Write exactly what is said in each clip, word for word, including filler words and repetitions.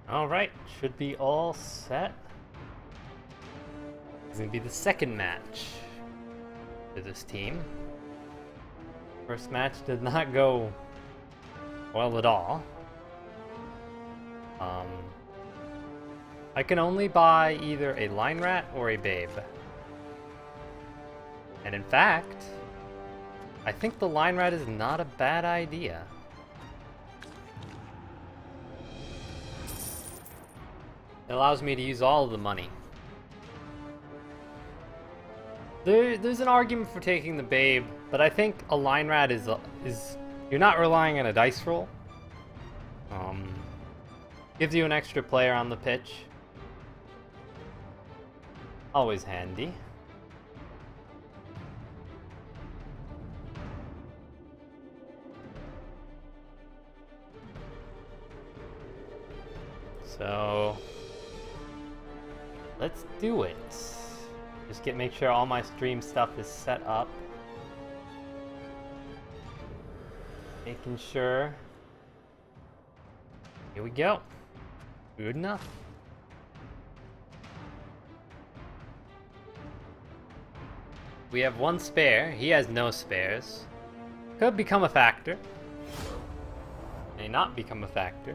Alright, should be all set. It's gonna be the second match for this team. First match did not go well at all. Um, I can only buy either a line rat or a babe. And in fact, I think the line rat is not a bad idea. It allows me to use all of the money. There, there's an argument for taking the babe, but I think a line rat is is you're not relying on a dice roll. Um, gives you an extra player on the pitch. Always handy. So let's do it. Just get make sure all my stream stuff is set up. Making sure. Here we go. Good enough. We have one spare. He has no spares. Could become a factor. May not become a factor.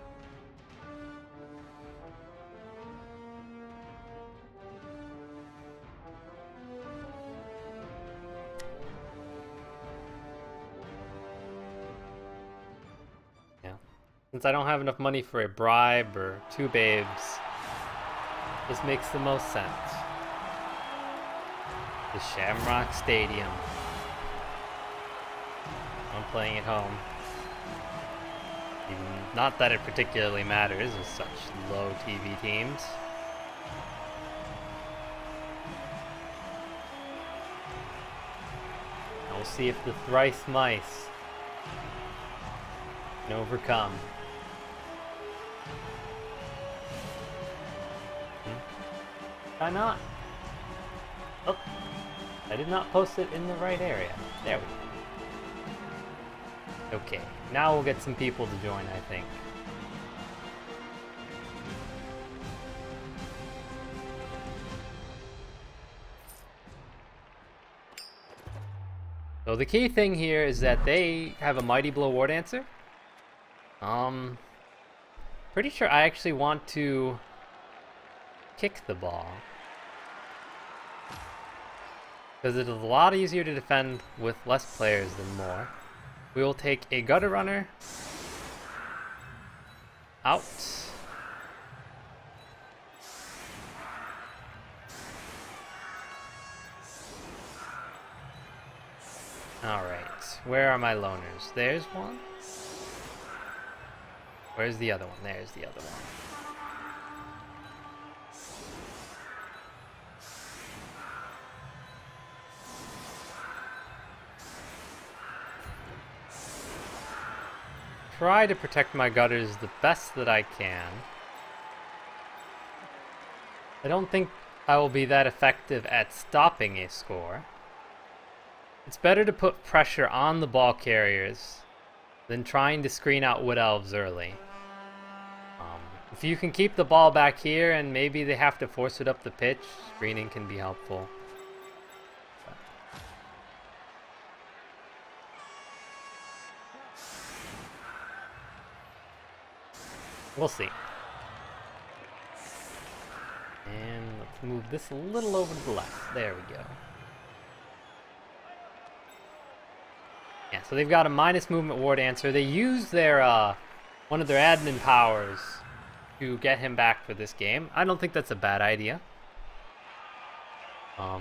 Since I don't have enough money for a bribe or two babes, this makes the most sense. The Shamrock Stadium. I'm playing at home. Even, not that it particularly matters with such low T V teams. And we'll see if the Thrice mice can overcome. Why not? Oh, I did not post it in the right area. There we go. Okay, now we'll get some people to join, I think. So the key thing here is that they have a Mighty Blow War Dancer. Um, pretty sure I actually want to kick the ball, because it is a lot easier to defend with less players than more. We will take a gutter runner out. Alright, where are my loners? There's one. Where's the other one? There's the other one. Try to protect my gutters the best that I can. I don't think I will be that effective at stopping a score. It's better to put pressure on the ball carriers than trying to screen out Wood Elves early. Um, if you can keep the ball back here and maybe they have to force it up the pitch, screening can be helpful. We'll see. And let's move this a little over to the left. There we go. Yeah, so they've got a minus movement war dancer. They use their uh, one of their admin powers to get him back for this game. I don't think that's a bad idea. Um.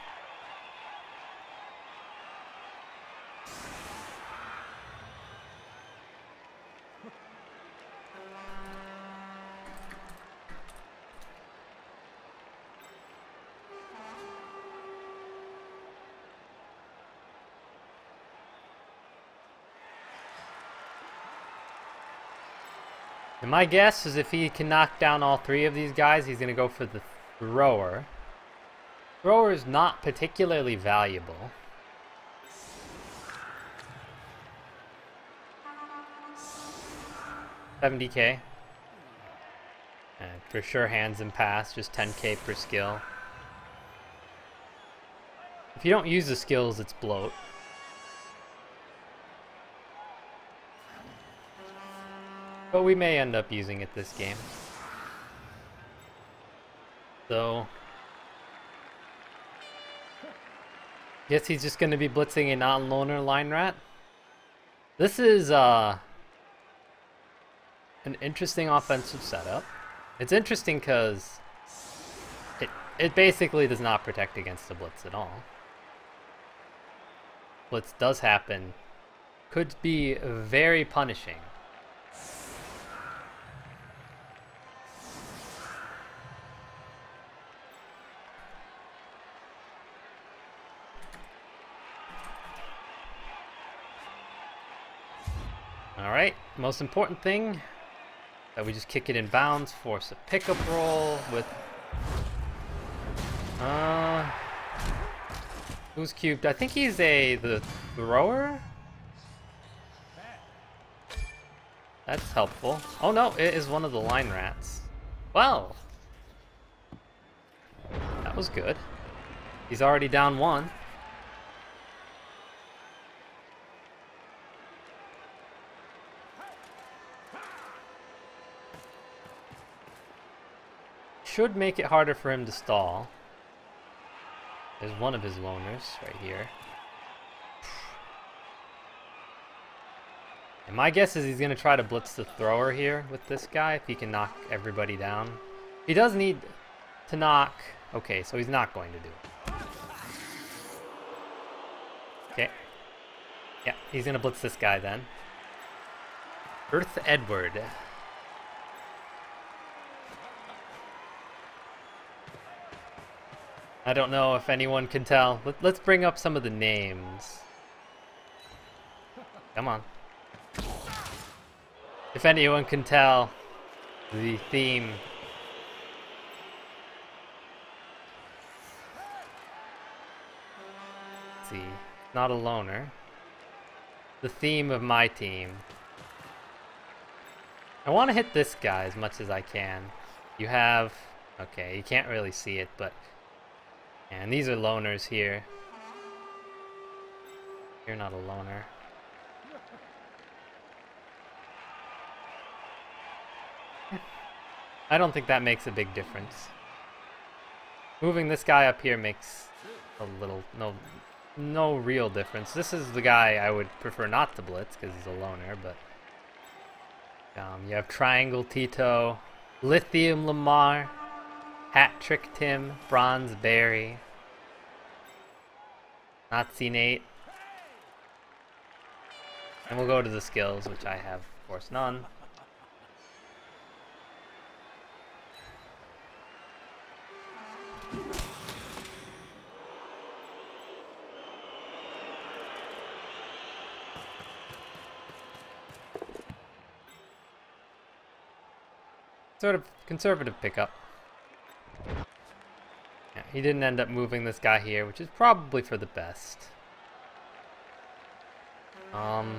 And my guess is if he can knock down all three of these guys, he's going to go for the thrower. Thrower is not particularly valuable. seventy K. And for sure hands and pass, just ten K per skill. If you don't use the skills, it's bloat. But we may end up using it this game. So guess he's just going to be blitzing a non-loner line rat. This is uh, an interesting offensive setup. It's interesting because it, it basically does not protect against the blitz at all. Blitz does happen. Could be very punishing. Alright, most important thing, that we just kick it in bounds, force a pickup roll with... Uh, who's cubed? I think he's a the thrower? That's helpful. Oh no, it is one of the line rats. Well, that was good. He's already down one. Should make it harder for him to stall. There's one of his loners right here. And my guess is he's going to try to blitz the thrower here with this guy if he can knock everybody down. He does need to knock... Okay, so he's not going to do it. Okay. Yeah, he's going to blitz this guy then. Earth Edward. I don't know if anyone can tell. Let, let's bring up some of the names. Come on. If anyone can tell the theme. Let's see. Not a loner. The theme of my team. I want to hit this guy as much as I can. You have... Okay, you can't really see it, but... And these are loners here. You're not a loner. I don't think that makes a big difference. Moving this guy up here makes a little, no, no real difference. This is the guy I would prefer not to blitz because he's a loner, but um, you have Triangle Tito, Lithium Lamar, Hat Trick Tim, Bronze Barry, Nazi Nate, and we'll go to the skills, which I have, of course, none. Sort of conservative pickup. Yeah, he didn't end up moving this guy here, which is probably for the best. Um,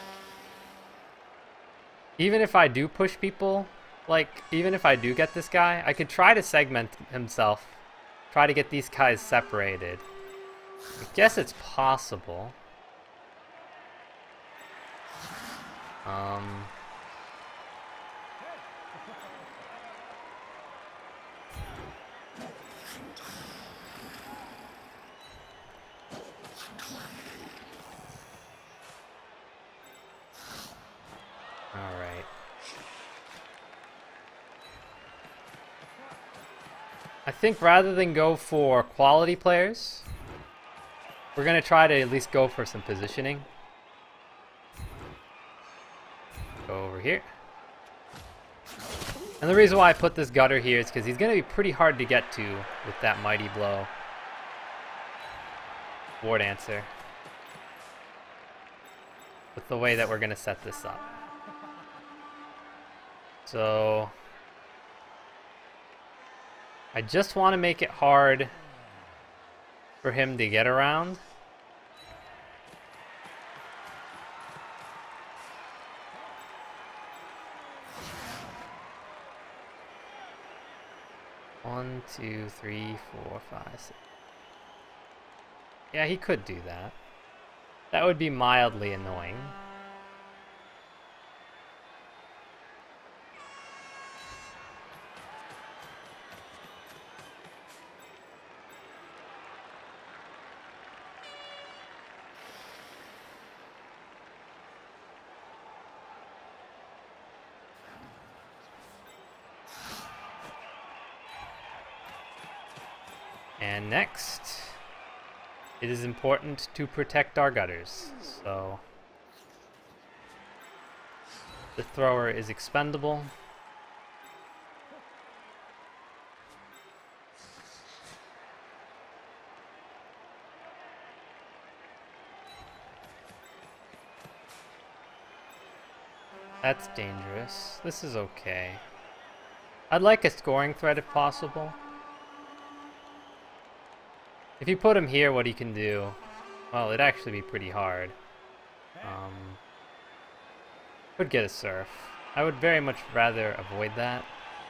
even if I do push people, like, even if I do get this guy, I could try to segment himself, try to get these guys separated. I guess it's possible. Um... Alright. I think rather than go for quality players, we're going to try to at least go for some positioning. Go over here. And the reason why I put this gutter here is because he's going to be pretty hard to get to with that mighty blow. War Dancer. With the way that we're going to set this up. So I just want to make it hard for him to get around. One, two, three, four, five, six. Yeah, he could do that. That would be mildly annoying. And next, it is important to protect our gutters, so the thrower is expendable. That's dangerous. This is okay. I'd like a scoring threat if possible. If you put him here, what he can do, well, it'd actually be pretty hard. Um, could get a surf. I would very much rather avoid that.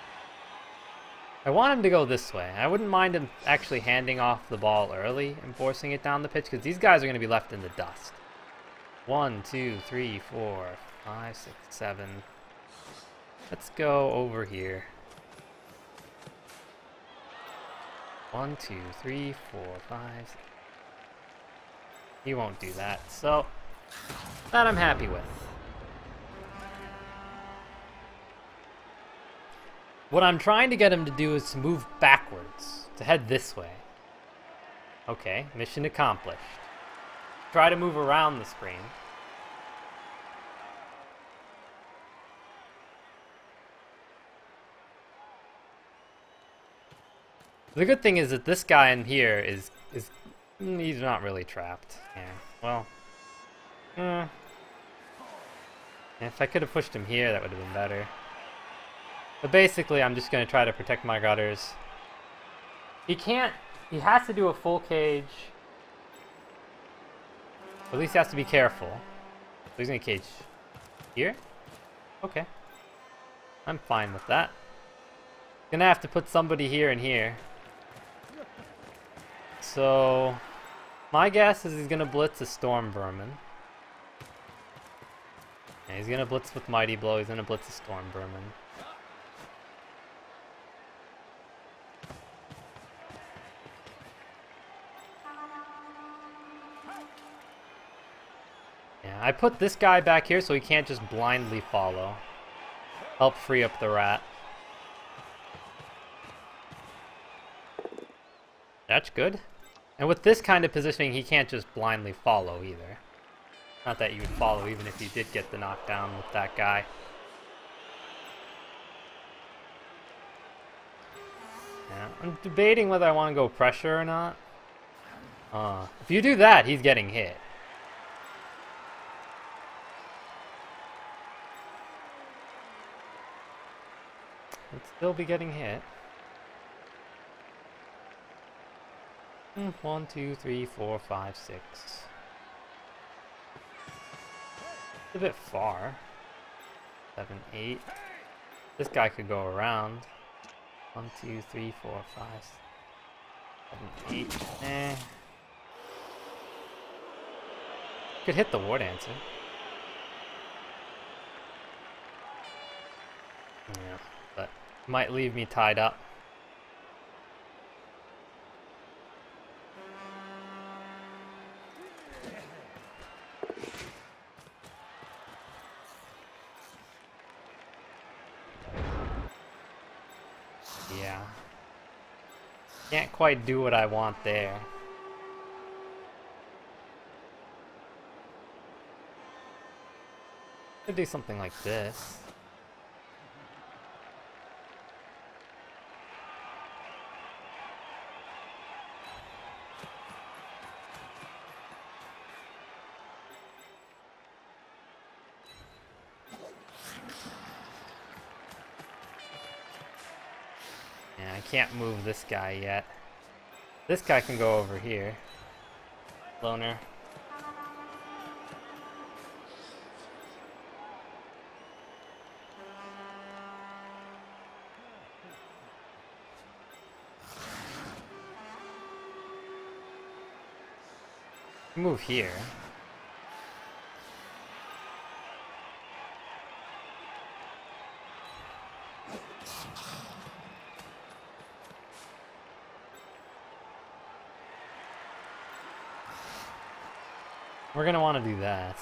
I want him to go this way. I wouldn't mind him actually handing off the ball early and forcing it down the pitch, because these guys are going to be left in the dust. One, two, three, four, five, six, seven. Let's go over here. One, two, three, four, five. Six. He won't do that, so that I'm happy with. What I'm trying to get him to do is to move backwards, to head this way. Okay, mission accomplished. Try to move around the screen. The good thing is that this guy in here is, is he's not really trapped. Yeah, well, uh, if I could have pushed him here, that would have been better. But basically, I'm just going to try to protect my gutters. He can't, he has to do a full cage. Or at least he has to be careful. So he's going to cage here? Okay. I'm fine with that. Gonna have to put somebody here and here. So, my guess is he's gonna blitz a Storm Vermin. Yeah, he's gonna blitz with Mighty Blow, he's gonna blitz a Storm Vermin. Yeah, I put this guy back here so he can't just blindly follow. Help free up the rat. That's good. And with this kind of positioning, he can't just blindly follow either. Not that you would follow even if you did get the knockdown with that guy. Yeah, I'm debating whether I want to go pressure or not. Uh, if you do that, he's getting hit. He'd still be getting hit. One, two, three, four, five, six. It's a bit far. Seven, eight. This guy could go around. One, two, three, four, five, seven, eight. Eh. Could hit the War Dancer. Yeah, but might leave me tied up. Yeah. Can't quite do what I want there. Could do something like this. Yeah, I can't move this guy yet. This guy can go over here. Loner. Move here. We're gonna want to do that.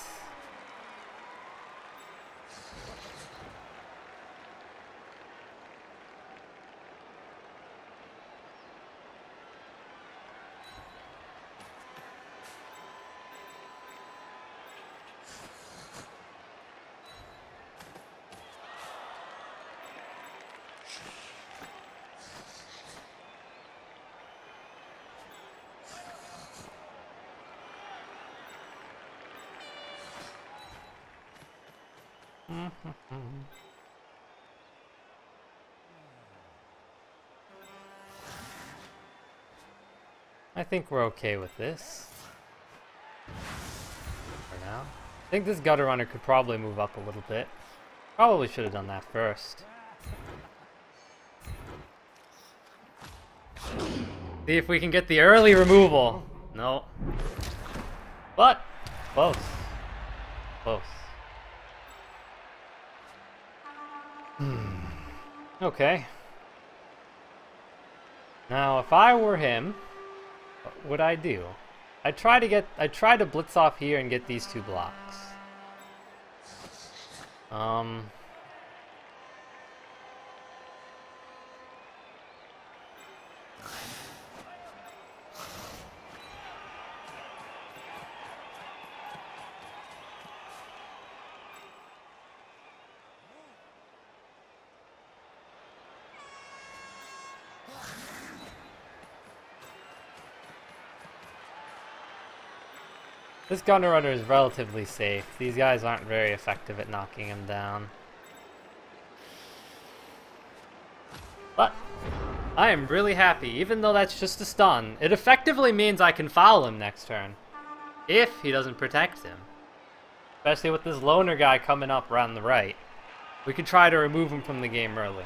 I think we're okay with this for now. I think this gutter runner could probably move up a little bit. Probably should have done that first. See if we can get the early removal. No. But close. Close. Hmm. Okay. Now, if I were him, what would I do? I'd try to get, I'd try to blitz off here and get these two blocks. Um. This gunner runner is relatively safe. These guys aren't very effective at knocking him down. But I am really happy, even though that's just a stun. It effectively means I can foul him next turn, if he doesn't protect him. Especially with this loner guy coming up around the right. We could try to remove him from the game early.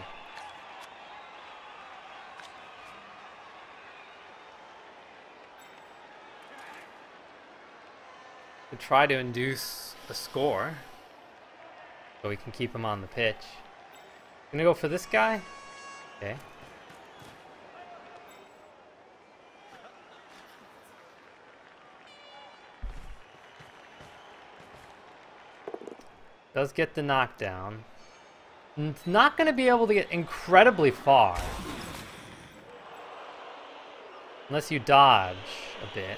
To try to induce a score so we can keep him on the pitch. Gonna go for this guy? Okay. Does get the knockdown. It's not gonna be able to get incredibly far unless you dodge a bit.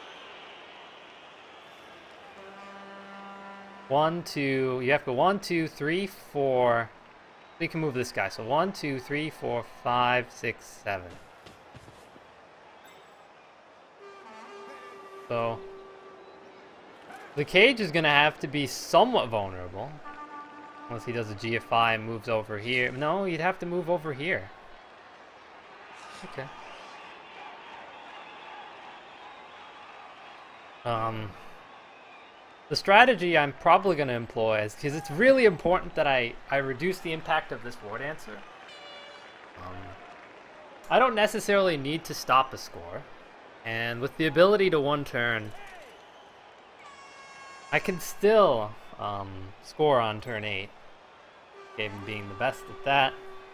One, two, you have to go one, two, three, four. We can move this guy. So one, two, three, four, five, six, seven. So the cage is gonna have to be somewhat vulnerable. Unless he does a G F I and moves over here. No, you'd have to move over here. Okay. Um The strategy I'm probably going to employ is because it's really important that I, I reduce the impact of this War Dancer. Um, I don't necessarily need to stop a score. And with the ability to one turn, I can still um, score on turn eight. Gaben being the best at that.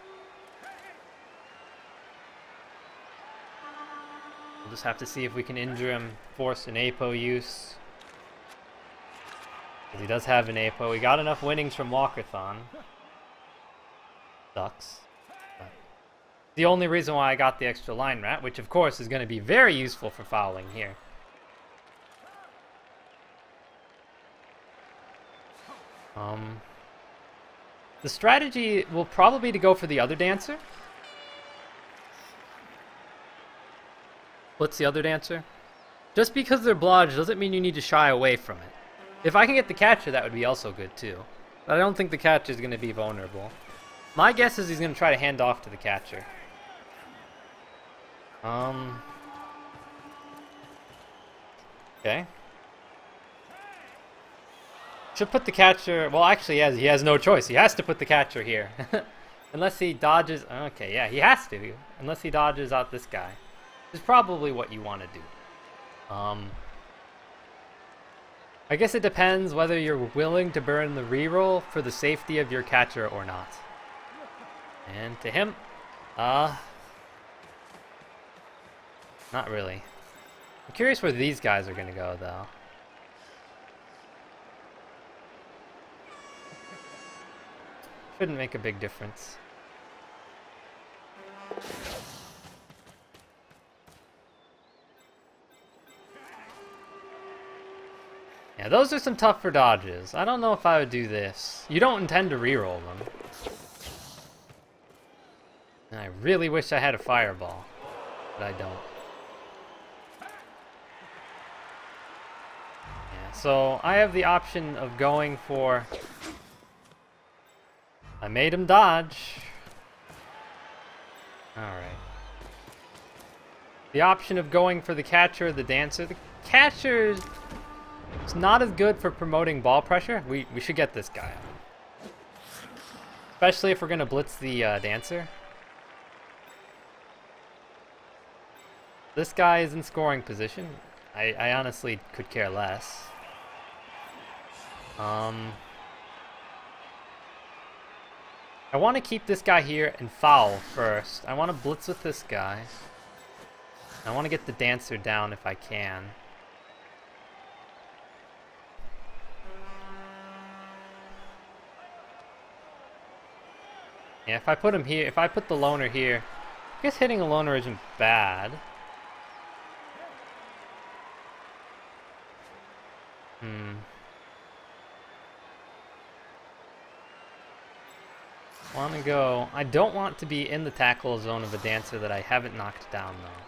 We'll just have to see if we can injure him, force an A P O use. He does have an A P O. We got enough winnings from Walkathon. Sucks. But the only reason why I got the extra line rat, which of course is going to be very useful for fouling here. Um, the strategy will probably be to go for the other dancer. What's the other dancer? Just because they're blodged doesn't mean you need to shy away from it. If I can get the catcher, that would be also good too. But I don't think the catcher is going to be vulnerable. My guess is he's going to try to hand off to the catcher. Um. Okay. Should put the catcher... Well, actually, he has, he has no choice. He has to put the catcher here. Unless he dodges... Okay, yeah, he has to. Unless he dodges out this guy. Which is probably what you want to do. Um... I guess it depends whether you're willing to burn the reroll for the safety of your catcher or not. And to him, uh, not really. I'm curious where these guys are gonna go though. Shouldn't make a big difference. Yeah, those are some tougher dodges. I don't know if I would do this. You don't intend to reroll them. And I really wish I had a fireball, but I don't. Yeah, so I have the option of going for... I made him dodge. Alright. The option of going for the catcher or the dancer. The catcher... It's not as good for promoting ball pressure. We, we should get this guy. Especially if we're going to blitz the uh, dancer. This guy is in scoring position. I, I honestly could care less. Um, I want to keep this guy here and foul first. I want to blitz with this guy. I want to get the dancer down if I can. Yeah, if I put him here, if I put the loner here, I guess hitting a loner isn't bad. Hmm. Want to go. I don't want to be in the tackle zone of a dancer that I haven't knocked down, though.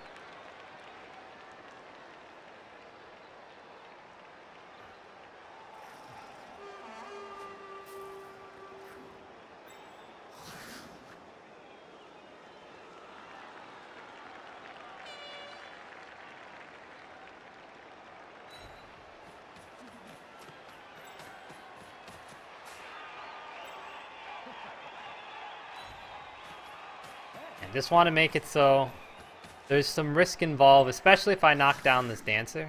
Just want to make it so there's some risk involved, especially if I knock down this dancer.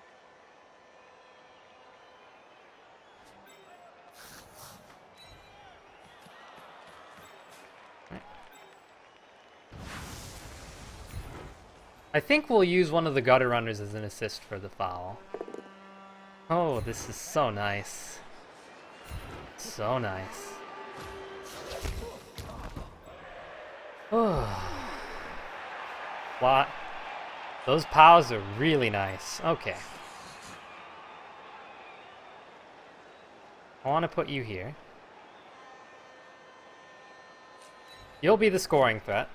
Right. I think we'll use one of the gutter runners as an assist for the foul. Oh, this is so nice. So nice. What? Those pows are really nice. Okay. I want to put you here. You'll be the scoring threat.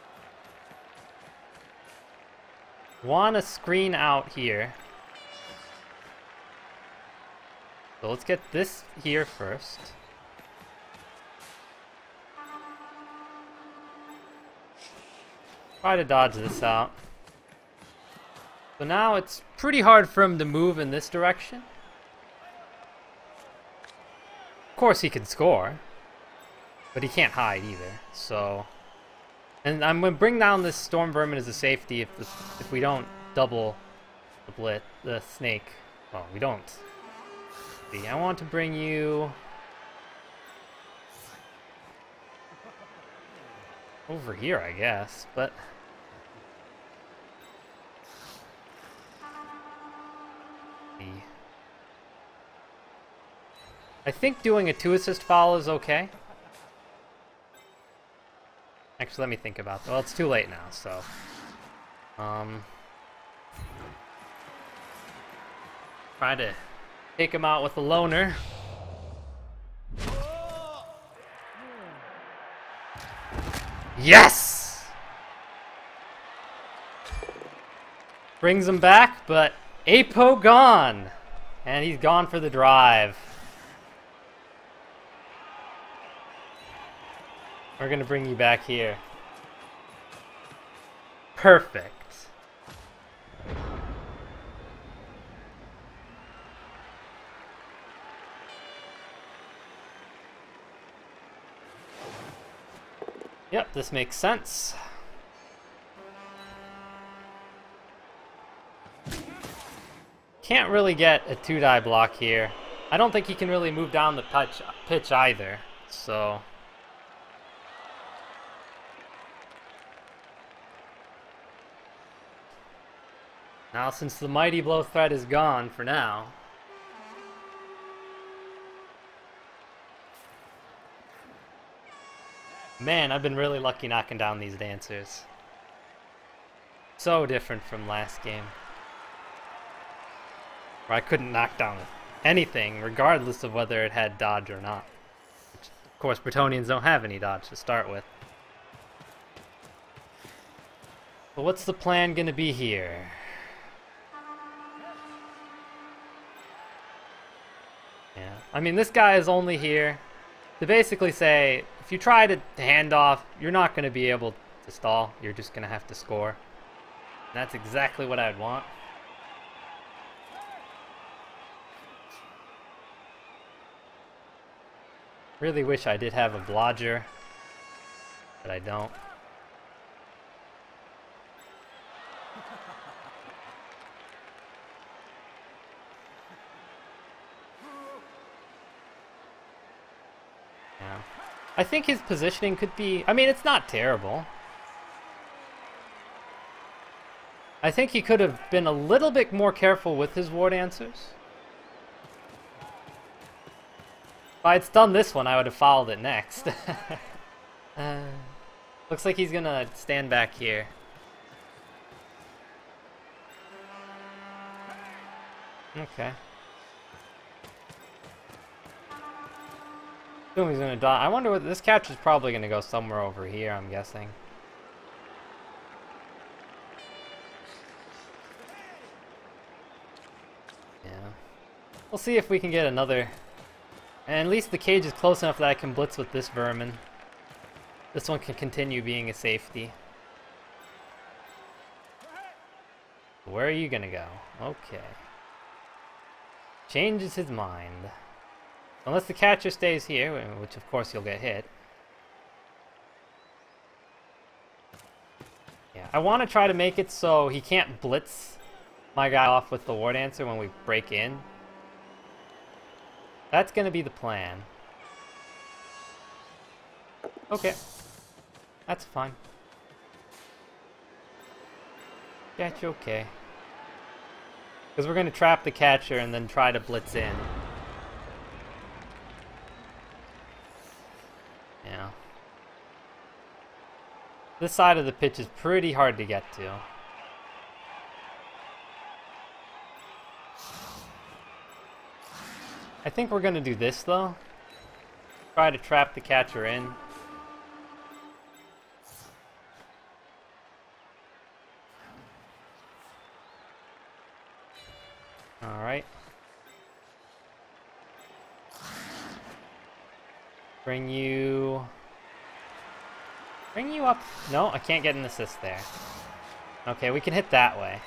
Want to screen out here. So let's get this here first. Try to dodge this out. So now it's pretty hard for him to move in this direction. Of course he can score, but he can't hide either. So, and I'm gonna bring down this storm vermin as a safety if this, if we don't double the blit the snake. Well, we don't. See, I want to bring you over here, I guess, but I think doing a two assist foul is okay. Actually, let me think about that. Well, it's too late now, so um try to take him out with a loner. Yes! Brings him back, but Apo gone. And he's gone for the drive. We're going to bring you back here. Perfect. Yep, this makes sense. Can't really get a two-die block here. I don't think he can really move down the pitch, pitch either, so... Now, since the Mighty Blow threat is gone for now... Man, I've been really lucky knocking down these dancers. So different from last game, where I couldn't knock down anything, regardless of whether it had dodge or not. Which, of course, Bretonians don't have any dodge to start with. But what's the plan gonna be here? Yeah, I mean, this guy is only here to basically say, if you try to hand off, you're not going to be able to stall. You're just going to have to score. And that's exactly what I'd want. Really wish I did have a blodger, but I don't. Yeah. I think his positioning could be... I mean, it's not terrible. I think he could have been a little bit more careful with his war dancers. If I had done this one, I would have followed it next. uh, looks like he's gonna stand back here. Okay. Assume he's gonna die. I wonder what this catch is probably gonna go somewhere over here, I'm guessing. Yeah. We'll see if we can get another. And at least the cage is close enough that I can blitz with this vermin. This one can continue being a safety. Where are you gonna go? Okay. Changes his mind. Unless the catcher stays here, which of course you'll get hit. Yeah, I want to try to make it so he can't blitz my guy off with the war dancer when we break in. That's gonna be the plan. Okay. That's fine. Catch okay. Because we're gonna trap the catcher and then try to blitz in. Yeah. This side of the pitch is pretty hard to get to. I think we're gonna do this though. Try to trap the catcher in. Alright. Bring you... Bring you up... No, I can't get an assist there. Okay, we can hit that way.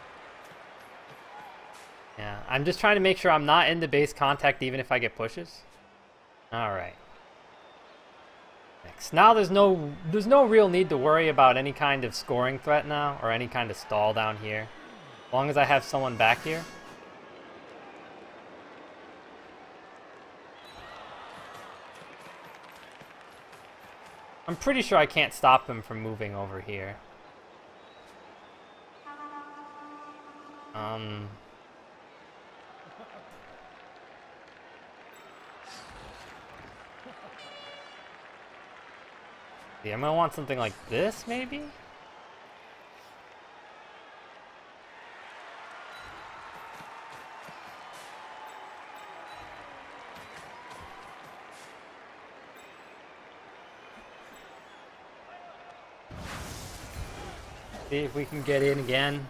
Yeah, I'm just trying to make sure I'm not into base contact even if I get pushes. Alright. Next. Now there's no there's no real need to worry about any kind of scoring threat now, or any kind of stall down here. As long as I have someone back here. I'm pretty sure I can't stop him from moving over here. Um... Yeah, I'm gonna want something like this, maybe? See if we can get in again.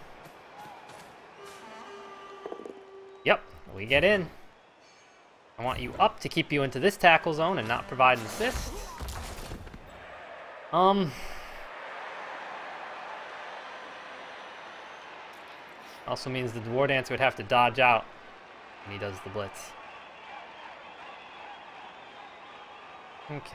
Yep, we get in. I want you up to keep you into this tackle zone and not provide an assist. Um, also means the war dancer would have to dodge out when he does the blitz. Okay.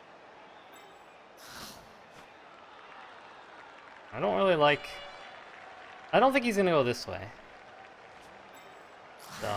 I don't really like I don't think he's gonna go this way. So...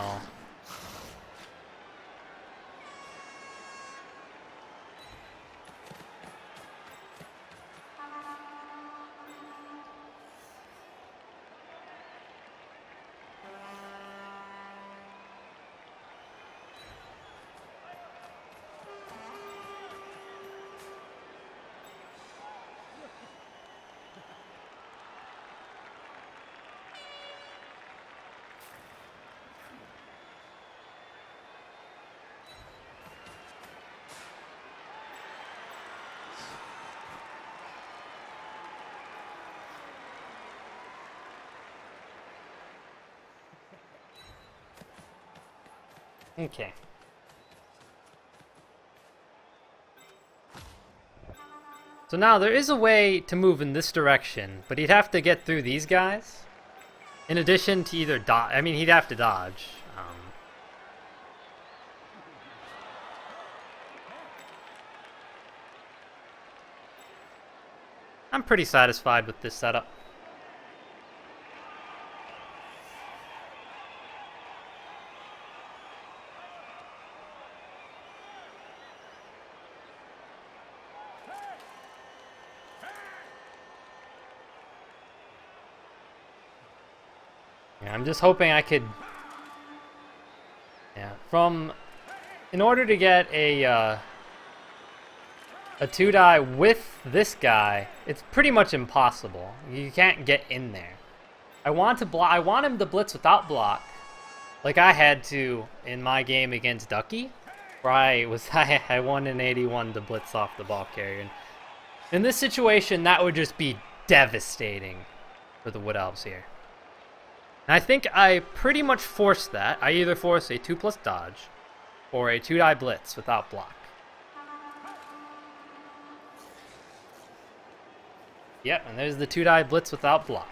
Okay. So now there is a way to move in this direction, but he'd have to get through these guys. In addition to either dodge, I mean, he'd have to dodge. Um, I'm pretty satisfied with this setup. I'm just hoping I could, yeah, from, in order to get a, uh, a two die with this guy, it's pretty much impossible. You can't get in there. I want to block, I want him to blitz without block, like I had to in my game against Ducky, where I was, I, I won an eighty-one to blitz off the ball carrier. And in this situation, that would just be devastating for the Wood Elves here. And I think I pretty much forced that. I either force a two plus dodge or a two die blitz without block. Yep, and there's the two die blitz without block.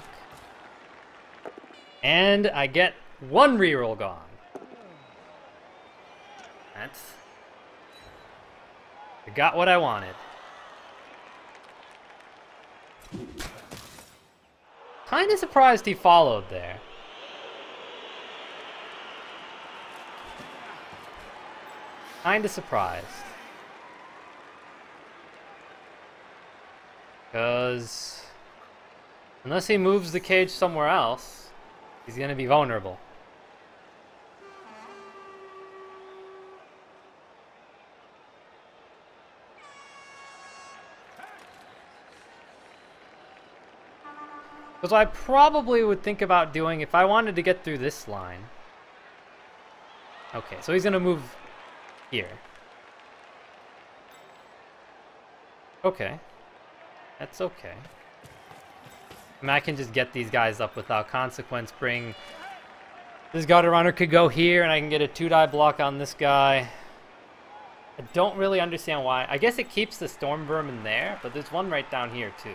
And I get one reroll gone. That's... I got what I wanted. Kinda surprised he followed there. Kinda surprised. Because unless he moves the cage somewhere else, he's gonna be vulnerable. Because I probably would think about doing, if I wanted to get through this line. Okay, so he's gonna move here. Okay. That's okay. I mean, I can just get these guys up without consequence. Bring... This gutter runner could go here, and I can get a two die block on this guy. I don't really understand why. I guess it keeps the storm vermin there, but there's one right down here, too.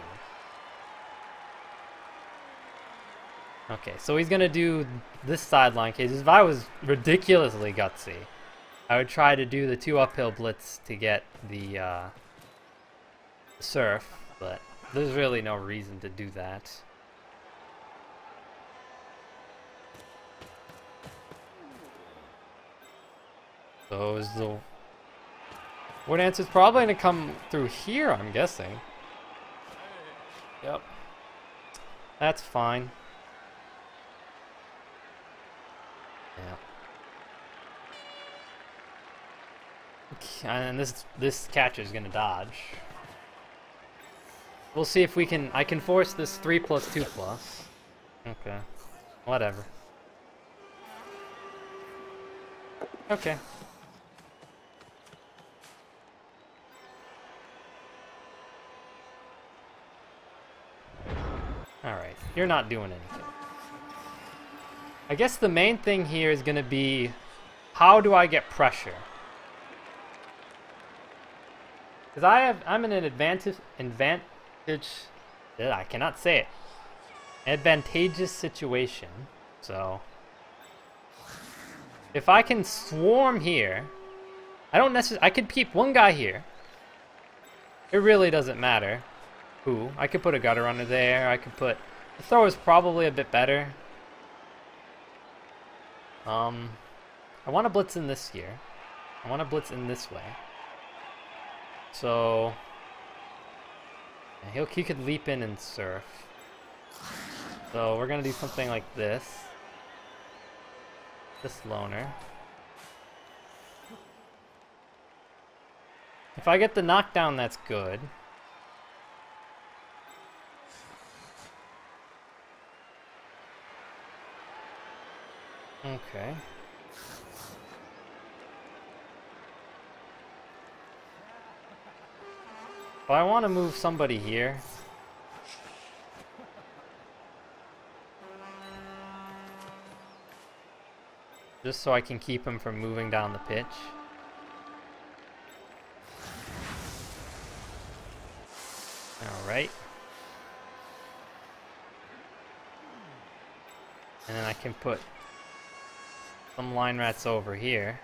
Okay, so he's gonna do this sideline cases. If I was ridiculously gutsy, I would try to do the two uphill blitz to get the uh, surf, but there's really no reason to do that. So is the Wood Answer's probably gonna come through here, I'm guessing. Yep. That's fine. Yeah. And this this catcher is gonna dodge. We'll see if we can. I can force this three plus two plus. Okay, whatever. Okay. All right, you're not doing anything. I guess the main thing here is gonna be, how do I get pressure? Because I have, I'm in an advantage, advantage, I cannot say it, advantageous situation. So, if I can swarm here, I don't necessarily, I could keep one guy here. It really doesn't matter who. I could put a gutter runner there, I could put The throw is probably a bit better. Um, I want to blitz in this here. I want to blitz in this way. So yeah, he'll he could leap in and surf. So we're gonna do something like this. This loner. If I get the knockdown, that's good. Okay. Well, I want to move somebody here. Just so I can keep him from moving down the pitch. Alright. And then I can put some line rats over here.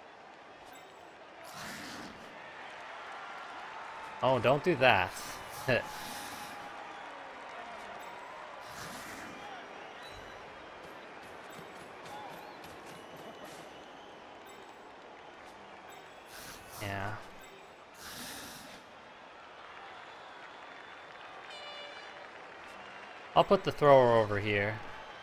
Oh, don't do that. Yeah. I'll put the thrower over here.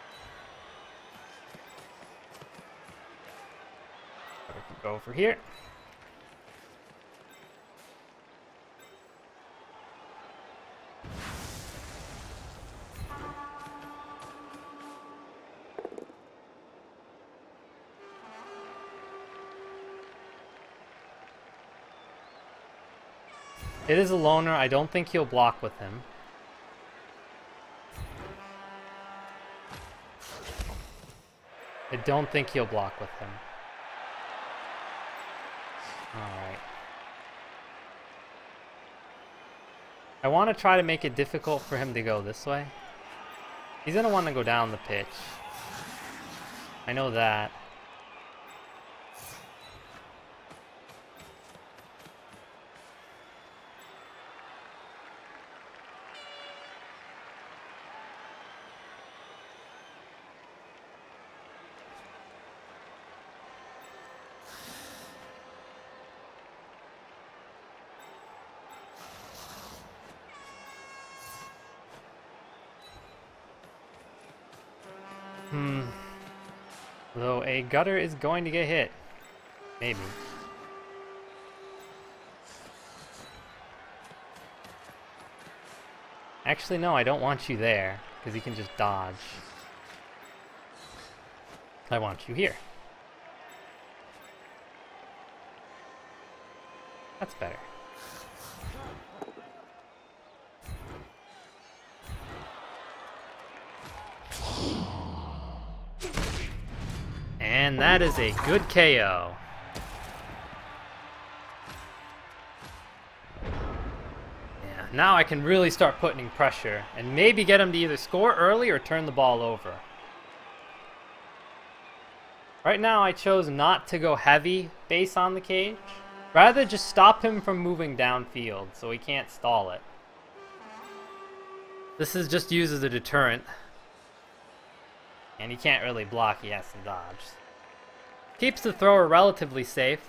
We can go over here. It is a loner. I don't think he'll block with him. I don't think he'll block with him. Alright. I want to try to make it difficult for him to go this way. He's going to want to go down the pitch. I know that. Hmm. Though a gutter is going to get hit. Maybe. Actually, no, I don't want you there, because you can just dodge. I want you here. That's better. And that is a good K O. Yeah, now I can really start putting pressure and maybe get him to either score early or turn the ball over. Right now I chose not to go heavy base on the cage. Rather just stop him from moving downfield so he can't stall it. This is just used as a deterrent. And he can't really block, he has to dodge. Keeps the thrower relatively safe.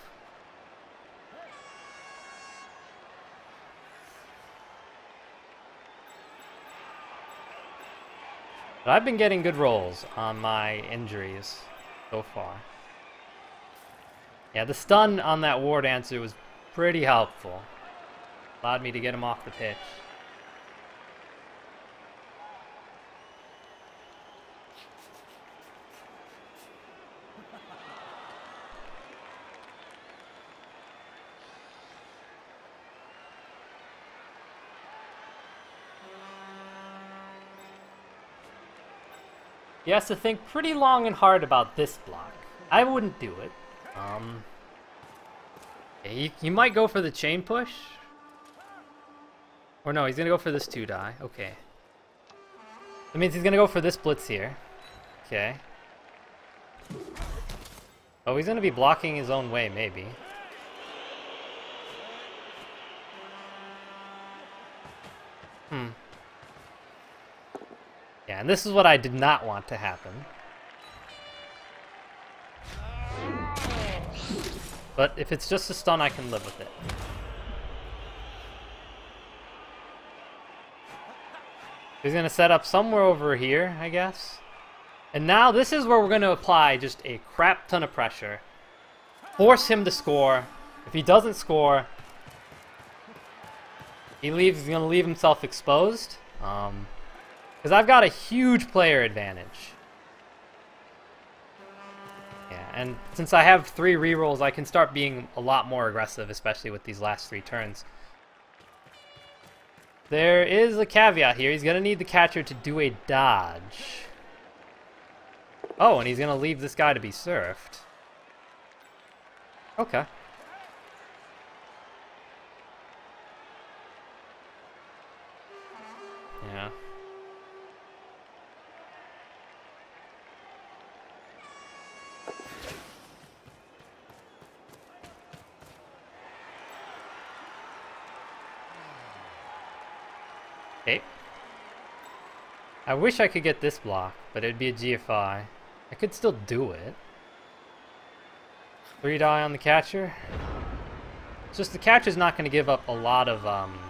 But I've been getting good rolls on my injuries so far. Yeah, the stun on that ward answer was pretty helpful. Allowed me to get him off the pitch. He has to think pretty long and hard about this block. I wouldn't do it. Um, he, he might go for the chain push. Or no, he's going to go for this two die. Okay. That means he's going to go for this blitz here. Okay. Oh, he's going to be blocking his own way, maybe. Hmm. Yeah, and this is what I did not want to happen. But if it's just a stun, I can live with it. He's going to set up somewhere over here, I guess. And now this is where we're going to apply just a crap ton of pressure. Force him to score. If he doesn't score, he leaves. He's going to leave himself exposed. Um, because I've got a huge player advantage. Yeah, and since I have three rerolls, I can start being a lot more aggressive, especially with these last three turns. There is a caveat here. He's going to need the catcher to do a dodge. Oh, and he's going to leave this guy to be surfed. Okay. Yeah. Okay. I wish I could get this block, but it'd be a G F I. I could still do it. Three die on the catcher. It's just the catcher's not going to give up a lot of um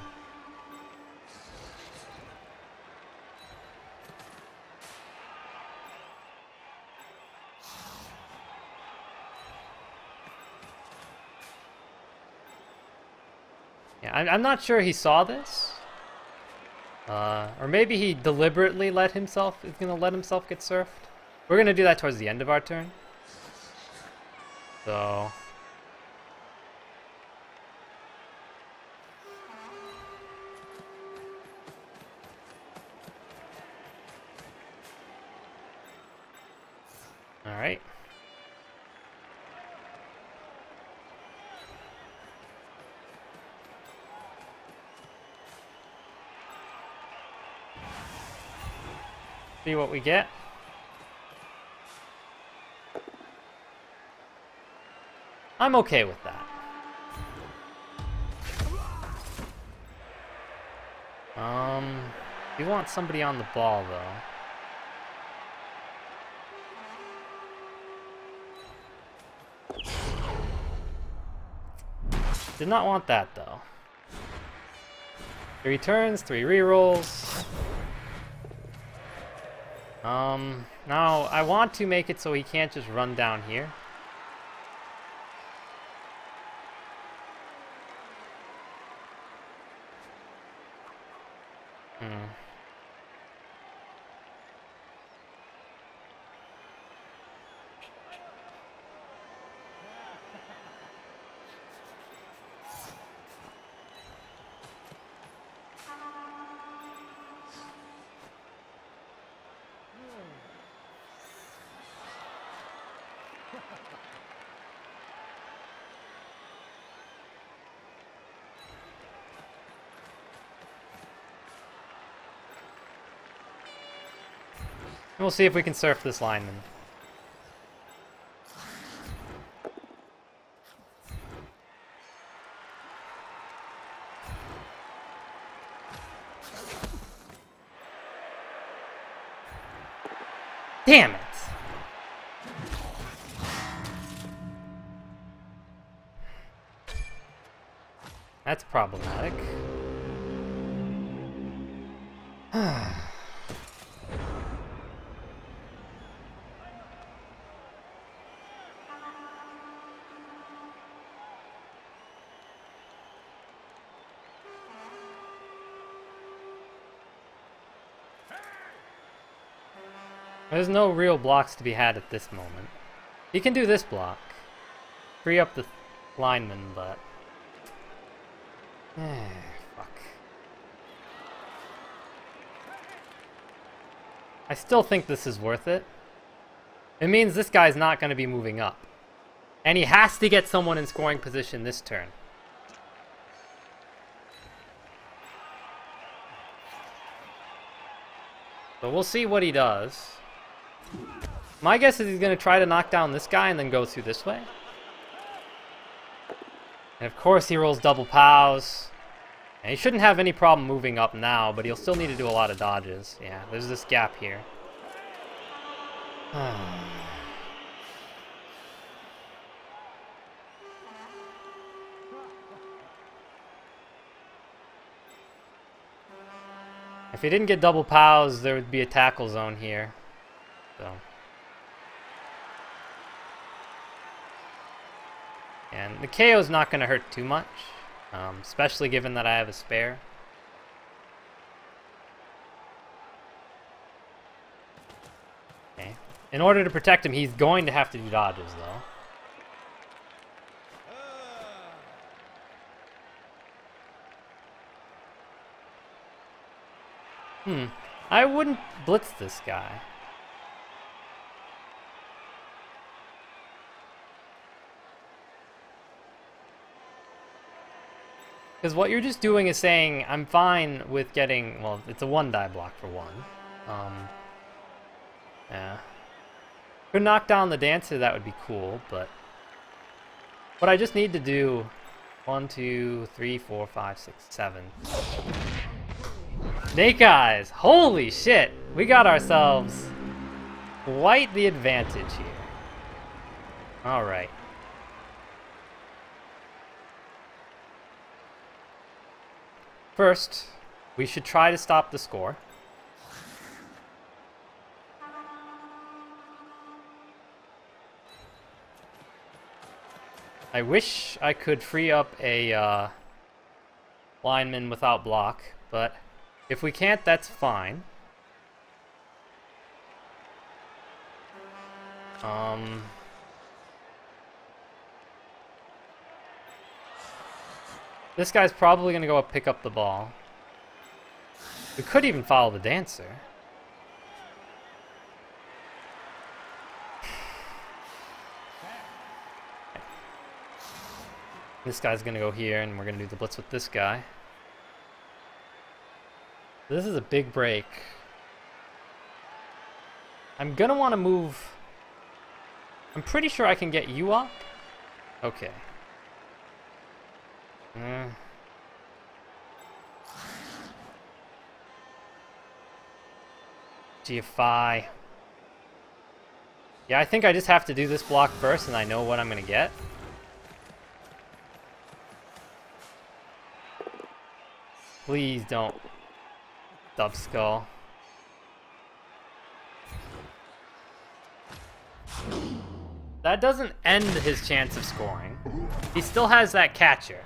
Yeah, I'm, I'm not sure he saw this. Uh, or maybe he deliberately let himself, is going to let himself get surfed. We're going to do that towards the end of our turn. So... Alright. See what we get. I'm okay with that. Um, we want somebody on the ball, though. Did not want that, though. Three turns, three rerolls. Um, now, I want to make it so he can't just run down here. Hmm. We'll see if we can surf this lineman. Damn it! That's problematic. There's no real blocks to be had at this moment. He can do this block. Free up the lineman, but... Eh, fuck. I still think this is worth it. It means this guy's not going to be moving up. And he has to get someone in scoring position this turn. So we'll see what he does. My guess is he's going to try to knock down this guy and then go through this way. And of course he rolls double pows. And he shouldn't have any problem moving up now, but he'll still need to do a lot of dodges. Yeah, there's this gap here. If he didn't get double pows, there would be a tackle zone here. So. And the K O is not going to hurt too much, um, especially given that I have a spare. Okay. In order to protect him, he's going to have to do dodges, though. Hmm. I wouldn't blitz this guy. Because what you're just doing is saying, I'm fine with getting, well, it's a one die block for one. Um, yeah. Could knock down the dancer, that would be cool, but what I just need to do, one, two, three, four, five, six, seven. Snake Eyes! Holy shit! We got ourselves quite the advantage here. Alright. First, we should try to stop the score. I wish I could free up a uh, lineman without block, but if we can't, that's fine. Um... This guy's probably going to go up pick up the ball. We could even follow the dancer. This guy's going to go here, and we're going to do the blitz with this guy. This is a big break. I'm going to want to move... I'm pretty sure I can get you up. Okay. Mm. G F I. Yeah, I think I just have to do this block first and I know what I'm gonna get. Please don't dub skull. That doesn't end his chance of scoring. He still has that catcher.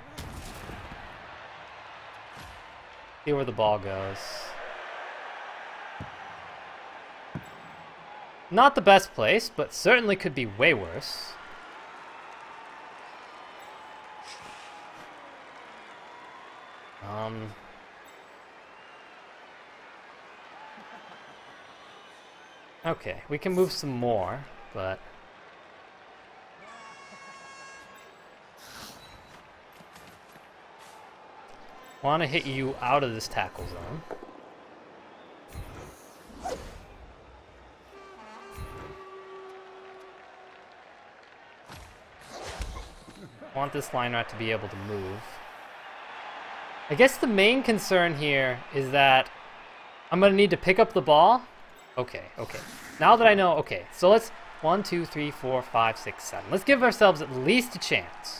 See where the ball goes. Not the best place, but certainly could be way worse. Um... Okay, we can move some more, but... want to hit you out of this tackle zone. Want this line rat to be able to move. I guess the main concern here is that I'm going to need to pick up the ball. Okay, okay. Now that I know, okay, so let's one, two, three, four, five, six, seven. Let's give ourselves at least a chance.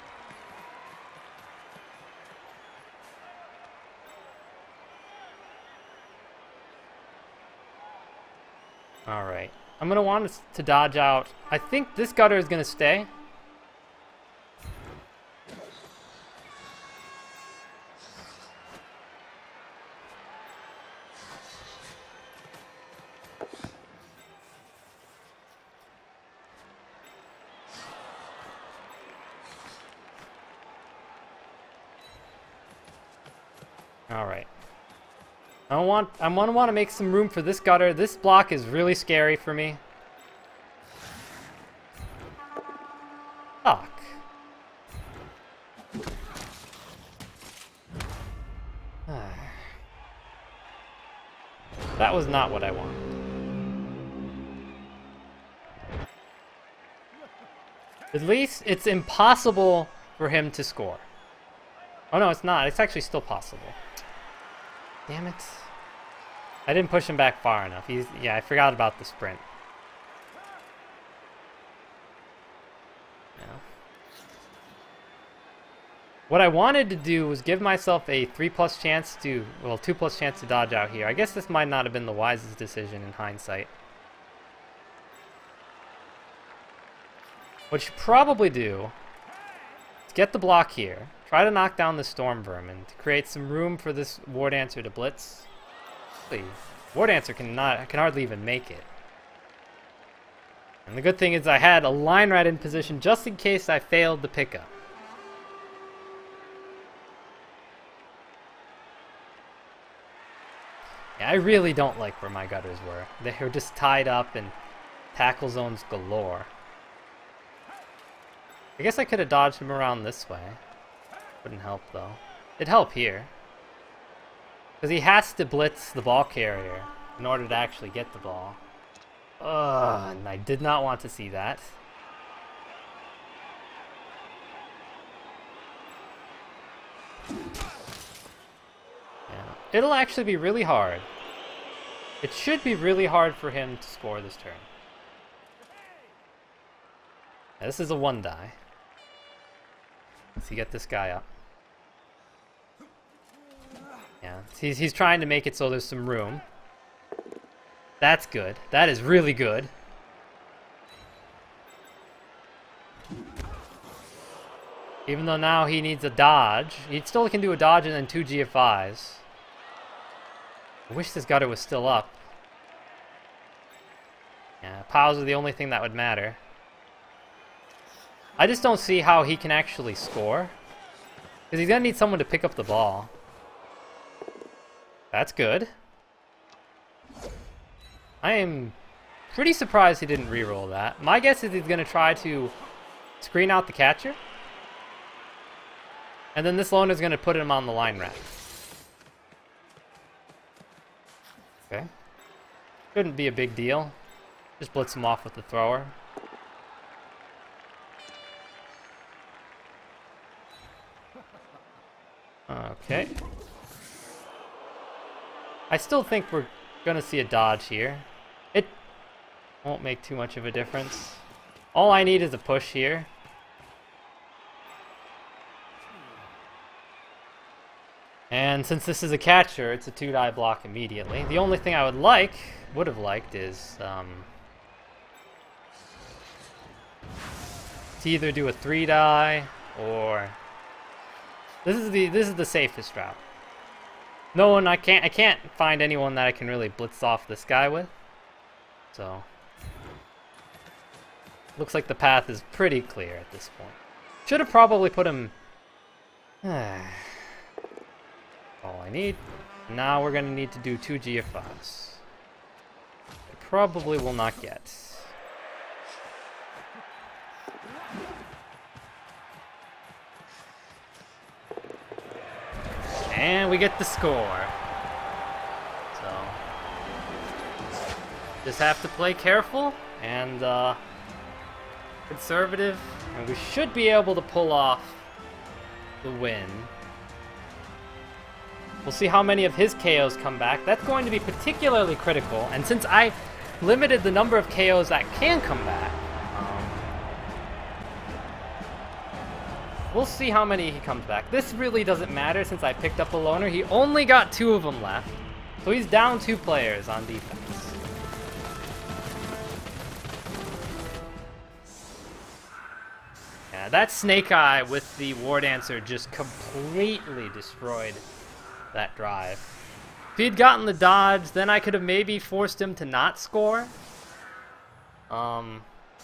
Alright. I'm going to want us to dodge out. I think this gutter is going to stay. Alright. I want I want to want to make some room for this gutter. This block is really scary for me. Fuck. That was not what I wanted. At least it's impossible for him to score. Oh no, it's not. It's actually still possible. Damn it. I didn't push him back far enough. He's, yeah, I forgot about the sprint. Yeah. What I wanted to do was give myself a three plus chance to, well, two plus chance to dodge out here. I guess this might not have been the wisest decision in hindsight. What you should probably do is get the block here. Try to knock down the Storm Vermin to create some room for this War Dancer to blitz. Please. War Dancer can not can hardly even make it. And the good thing is I had a line rat in position just in case I failed the pickup. Yeah, I really don't like where my gutters were. They were just tied up in tackle zones galore. I guess I could have dodged him around this way. Wouldn't help though. It'd help here. Because he has to blitz the ball carrier in order to actually get the ball. Ugh, and I did not want to see that. Yeah. It'll actually be really hard. It should be really hard for him to score this turn. Yeah, this is a one die. Let's see, get this guy up. Yeah, he's, he's trying to make it so there's some room. That's good. That is really good. Even though now he needs a dodge. He still can do a dodge and then two G F Is. I wish this gutter was still up. Yeah, piles are the only thing that would matter. I just don't see how he can actually score. Because he's going to need someone to pick up the ball. That's good. I am pretty surprised he didn't reroll that. My guess is he's going to try to screen out the catcher. And then this loner is going to put him on the line rat. Okay. Shouldn't be a big deal. Just blitz him off with the thrower. Okay. I still think we're going to see a dodge here. It won't make too much of a difference. All I need is a push here. And since this is a catcher, it's a two die block immediately. The only thing I would like, would have liked, is um, to either do a three die or this is the this is the safest route. No one I can't I can't find anyone that I can really blitz off this guy with. So looks like the path is pretty clear at this point. Should have probably put him. All I need. Now we're gonna need to do two G F Is. I probably will not get. And we get the score. So just have to play careful and uh, conservative, and we should be able to pull off the win. We'll see how many of his K Os come back. That's going to be particularly critical, and since I limited the number of K Os that can come back, um, we'll see how many he comes back. This really doesn't matter since I picked up a loner. He only got two of them left, so he's down two players on defense. Yeah, that Snake Eye with the War Dancer just completely destroyed that drive. If he'd gotten the dodge, then I could have maybe forced him to not score. Um,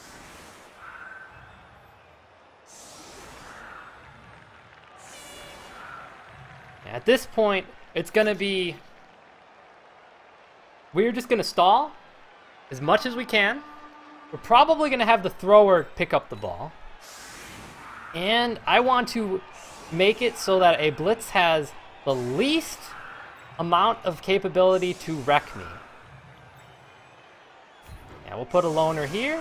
at this point, it's gonna be, we're just gonna stall as much as we can. We're probably gonna have the thrower pick up the ball. And I want to make it so that a blitz has the least amount of capability to wreck me. Yeah, we'll put a loner here.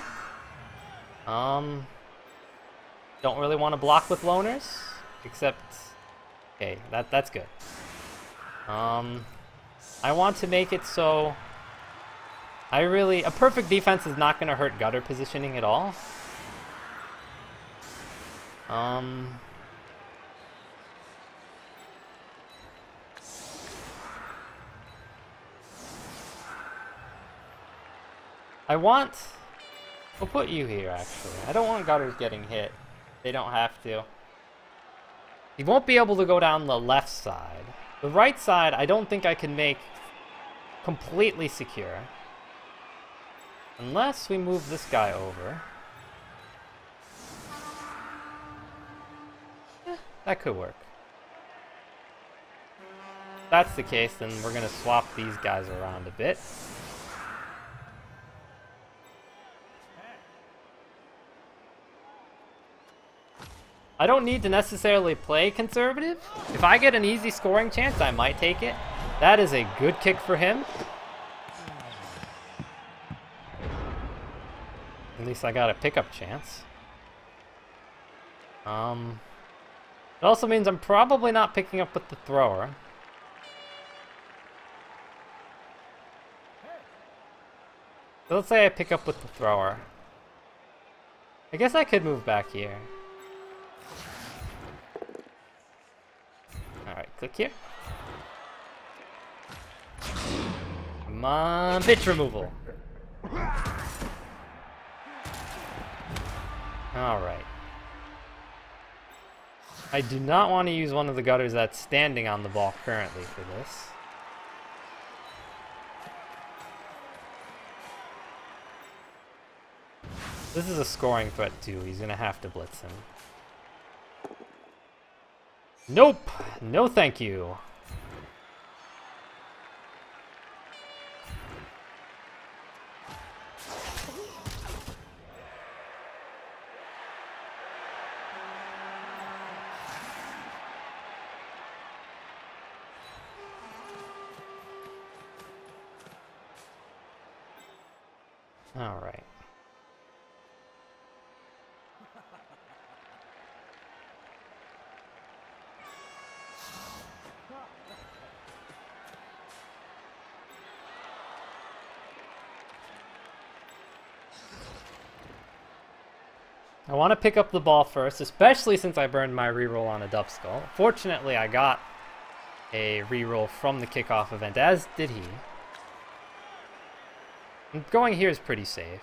Um, don't really want to block with loners, except Okay, that that's good. Um, I want to make it so I really a perfect defense is not going to hurt gutter positioning at all. Um, I want. We'll put you here. Actually, I don't want gutters getting hit. They don't have to. He won't be able to go down the left side. The right side, I don't think I can make completely secure. Unless we move this guy over. Eh, that could work. If that's the case, then we're going to swap these guys around a bit. I don't need to necessarily play conservative. If I get an easy scoring chance, I might take it. That is a good kick for him. At least I got a pickup chance. Um, it also means I'm probably not picking up with the thrower. So let's say I pick up with the thrower. I guess I could move back here. Alright, click here. Come on, pitch removal. Alright. I do not want to use one of the gutters that's standing on the ball currently for this. This is a scoring threat too. He's going to have to blitz him. Nope! No thank you. All right. I want to pick up the ball first, especially since I burned my reroll on a dub skull. Fortunately, I got a reroll from the kickoff event, as did he. And going here is pretty safe.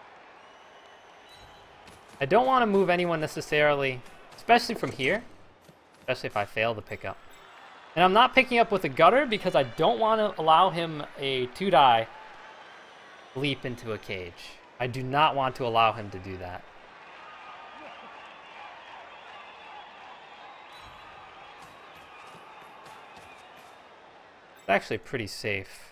I don't want to move anyone necessarily, especially from here, especially if I fail the pickup. And I'm not picking up with a gutter because I don't want to allow him a two-die leap into a cage. I do not want to allow him to do that. It's actually pretty safe.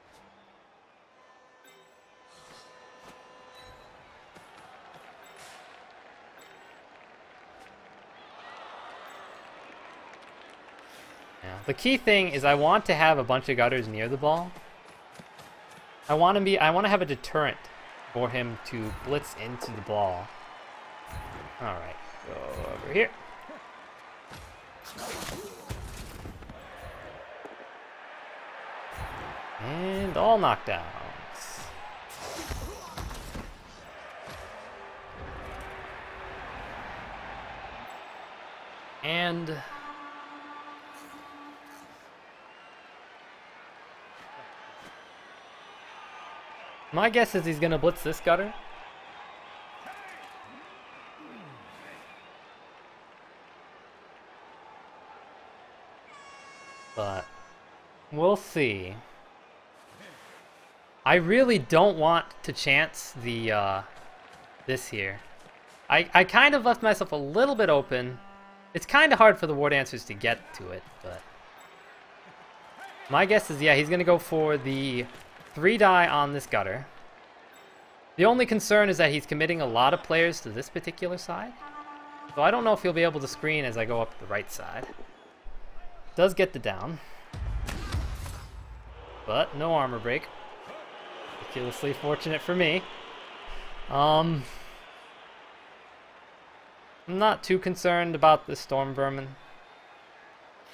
Yeah. The key thing is I want to have a bunch of gutters near the ball. I want to be I want to have a deterrent for him to blitz into the ball. All right. Go over here. And all knockdowns. And my guess is he's gonna blitz this gutter. But we'll see. I really don't want to chance the uh, this here. I, I kind of left myself a little bit open. It's kind of hard for the war dancers to get to it, but my guess is, yeah, he's going to go for the three die on this gutter. The only concern is that he's committing a lot of players to this particular side. So I don't know if he'll be able to screen as I go up the right side. Does get the down. But no armor break. Ridiculously fortunate for me. Um, I'm not too concerned about the Storm Vermin.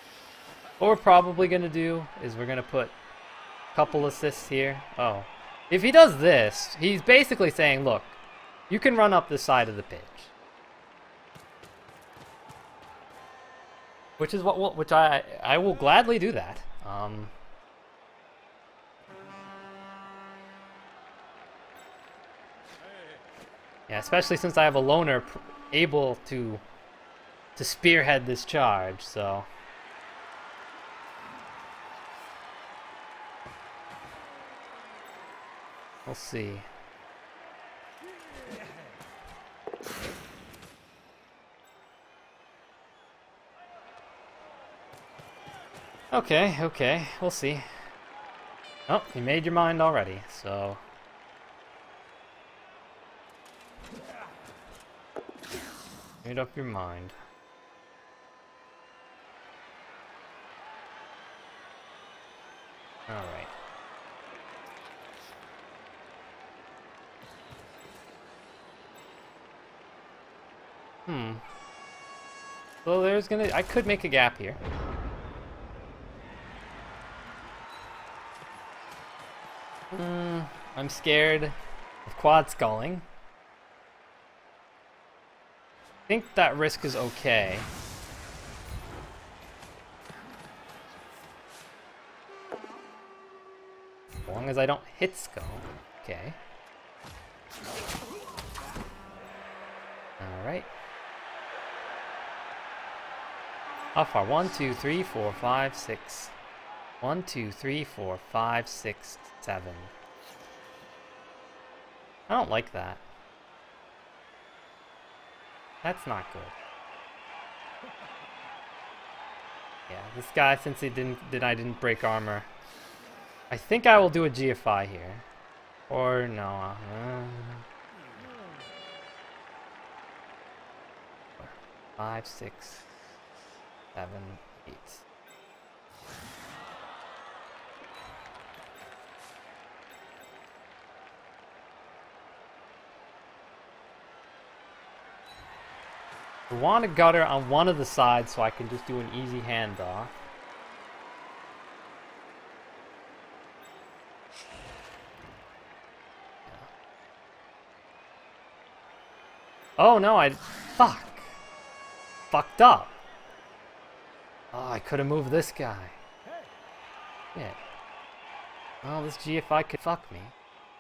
What we're probably going to do is we're going to put a couple assists here. Oh. If he does this, he's basically saying, look, you can run up the side of the pitch. Which is what, which I, I will gladly do that. Um... Yeah, especially since I have a loner pr able to to spearhead this charge, so we'll see. Okay, okay, we'll see. Oh, you made your mind already, so made up your mind. All right. Hmm. So there's gonna, I could make a gap here. Hmm. I'm scared of quad sculling. I think that risk is okay. As long as I don't hit skull. Okay. Alright. How far? One, two, three, four, five, six. One, two, three, four, five, six, seven. I don't like that. That's not good. Yeah, this guy, since he didn't, did I didn't break armor, I think I will do a G F I here, or no. Uh, five, six, seven, eight. I want a gutter on one of the sides so I can just do an easy handoff. Oh no, I... Fuck! Fucked up! Oh, I could have moved this guy. Yeah. Well, this G F I could fuck me.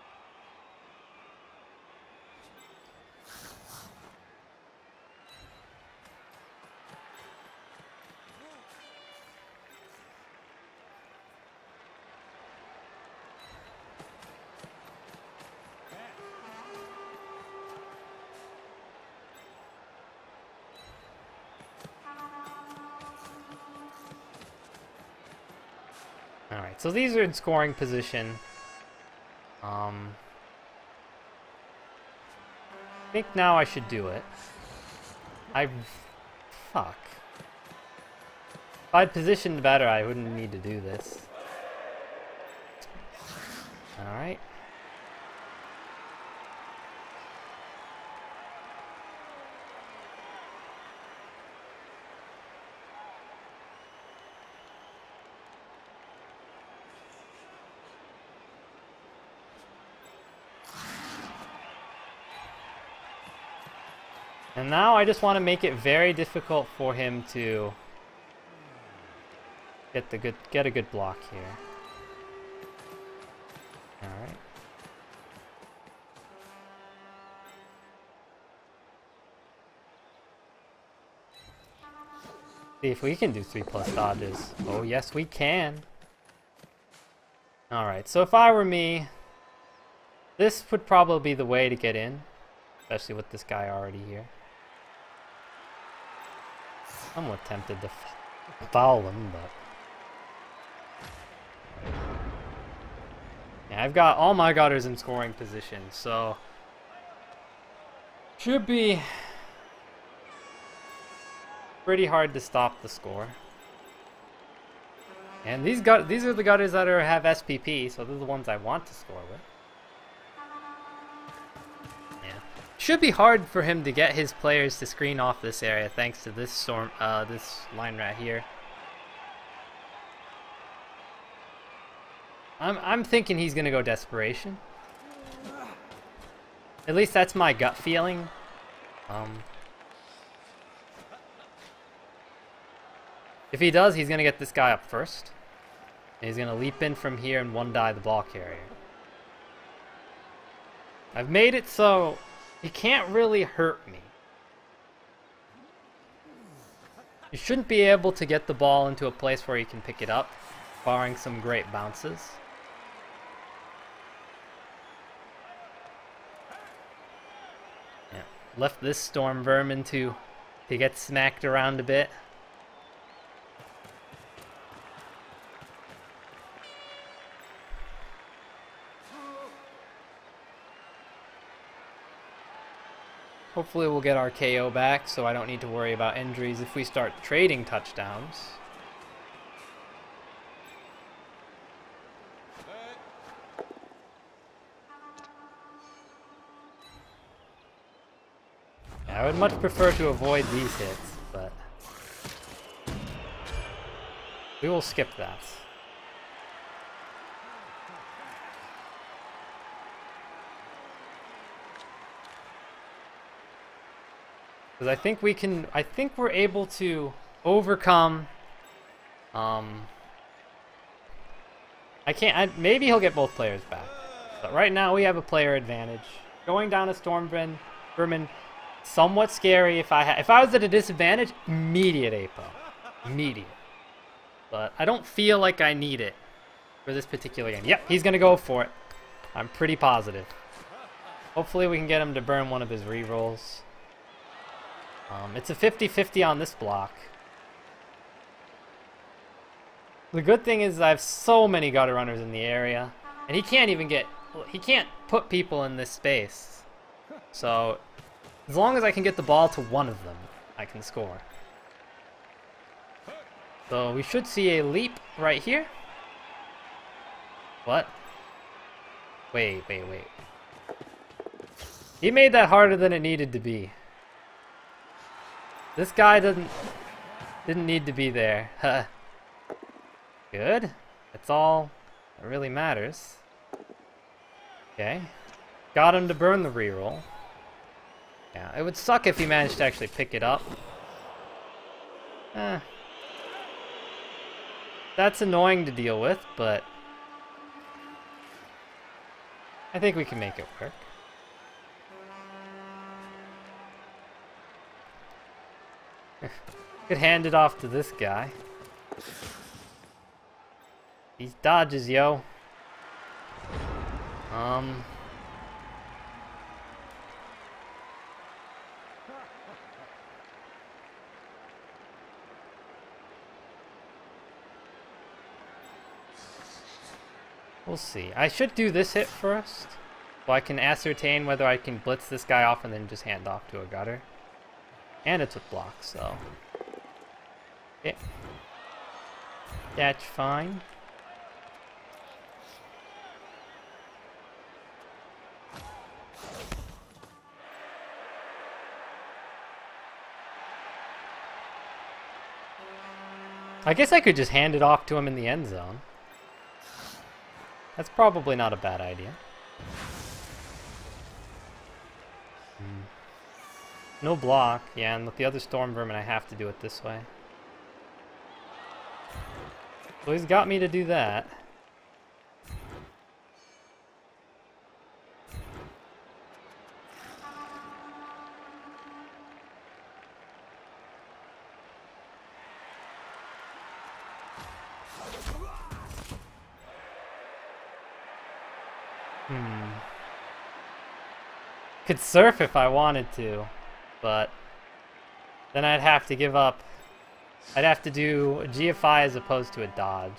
Alright, so these are in scoring position. Um, I think now I should do it. I... Fuck. If I'd positioned better, I wouldn't need to do this. Alright. And now I just want to make it very difficult for him to get the good get a good block here. All right. See if we can do three plus dodges. Oh yes, we can. All right. So if I were me, this would probably be the way to get in, especially with this guy already here. Somewhat tempted to foul him, but yeah, I've got all my gutters in scoring position, so should be pretty hard to stop the score. And these gut these are the gutters that are have S P P, so these are the ones I want to score with. Should be hard for him to get his players to screen off this area thanks to this storm, uh, this line right here. I'm, I'm thinking he's gonna go desperation. At least that's my gut feeling. Um, if he does, he's gonna get this guy up first. And he's gonna leap in from here and one die the ball carrier. I've made it so he can't really hurt me. You shouldn't be able to get the ball into a place where he can pick it up, barring some great bounces. Yeah, left this storm vermin to, to get smacked around a bit. Hopefully we'll get our K O back, so I don't need to worry about injuries if we start trading touchdowns. Yeah, I would much prefer to avoid these hits, but we will skip that. Because I think we can, I think we're able to overcome, um, I can't, I, maybe he'll get both players back. But right now we have a player advantage. Going down a Storm Vermin, somewhat scary. If I, ha if I was at a disadvantage, immediate A P O. Immediate. But I don't feel like I need it for this particular game. Yep, he's going to go for it. I'm pretty positive. Hopefully we can get him to burn one of his rerolls. Um, it's a fifty fifty on this block. The good thing is I have so many gutter runners in the area, and he can't even get, he can't put people in this space. So, as long as I can get the ball to one of them, I can score. So we should see a leap right here. What? Wait, wait, wait. He made that harder than it needed to be. This guy doesn't didn't need to be there. Good. That's all that really matters. Okay. Got him to burn the reroll. Yeah, it would suck if he managed to actually pick it up. Eh. That's annoying to deal with, but I think we can make it work. Could hand it off to this guy. These dodges, yo. Um. We'll see. I should do this hit first, so I can ascertain whether I can blitz this guy off and then just hand off to a gutter. And it's with block, so. Okay. That's fine. I guess I could just hand it off to him in the end zone. That's probably not a bad idea. Hmm. No block, yeah, and with the other Storm Vermin I have to do it this way. So he's got me to do that. Hmm. Could surf if I wanted to, but then I'd have to give up. I'd have to do a G F I as opposed to a dodge.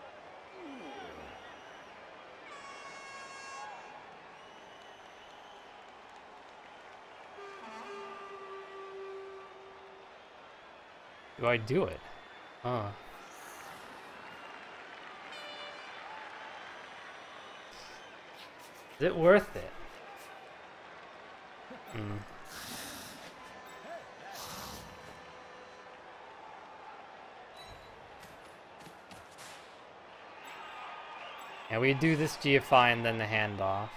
Do I do it? Huh. Is it worth it? Hmm. Yeah, Yeah, we do this G F I and then the handoff.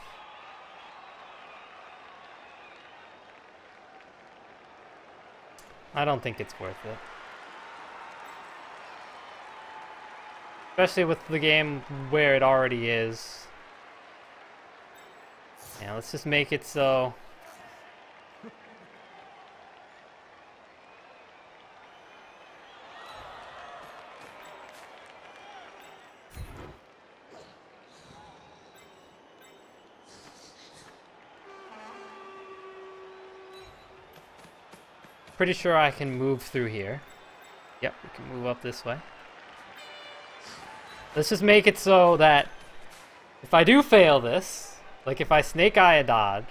I don't think it's worth it. Especially with the game where it already is. Yeah, let's just make it so... Pretty sure I can move through here. Yep, we can move up this way. Let's just make it so that if I do fail this, like if I snake eye a dodge,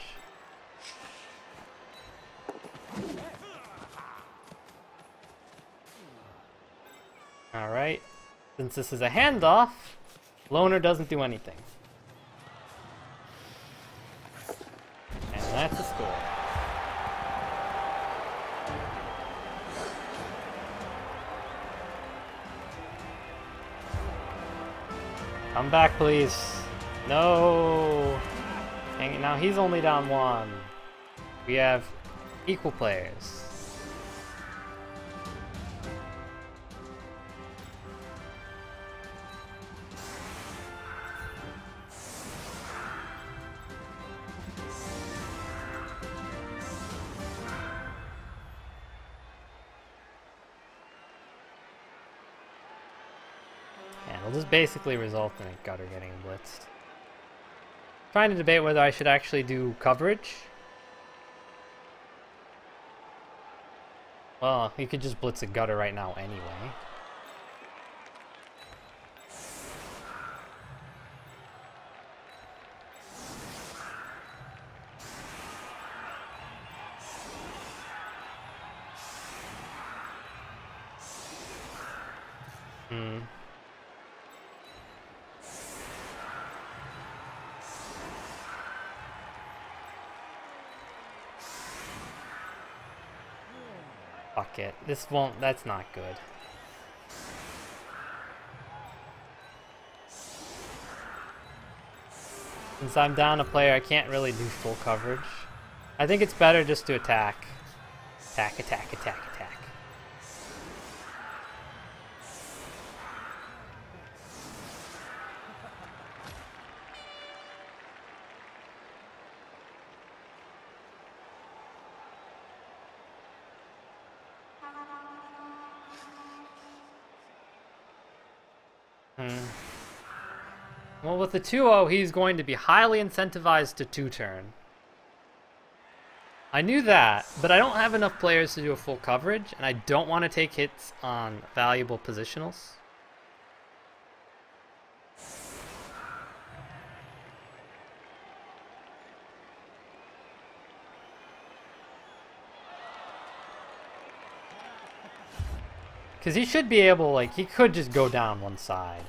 alright, since this is a handoff, loner doesn't do anything. And that's a score. Come back, please. No. Dang it, now he's only down one. We have equal players. It'll just basically result in a gutter getting blitzed. Trying to debate whether I should actually do coverage. Well, you could just blitz a gutter right now anyway. Hmm. Fuck it. This won't, that's not good. Since I'm down a player, I can't really do full coverage. I think it's better just to attack. Attack, attack, attack, attack. Hmm. Well, with the two oh, he's going to be highly incentivized to two-turn. I knew that, but I don't have enough players to do a full coverage, and I don't want to take hits on valuable positionals. Because he should be able, like, he could just go down one side.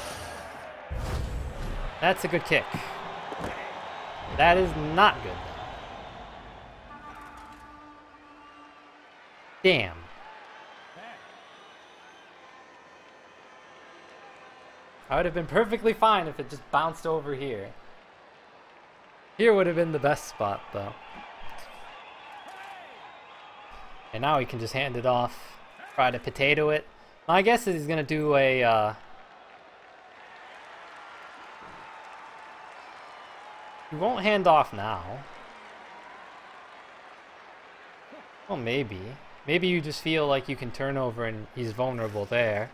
That's a good kick. That is not good, though. Damn. I would have been perfectly fine if it just bounced over here. Here would have been the best spot, though. And now he can just hand it off. Try to potato it. My guess is he's gonna do a uh he won't hand off now. Well, maybe. Maybe you just feel like you can turn over and he's vulnerable there.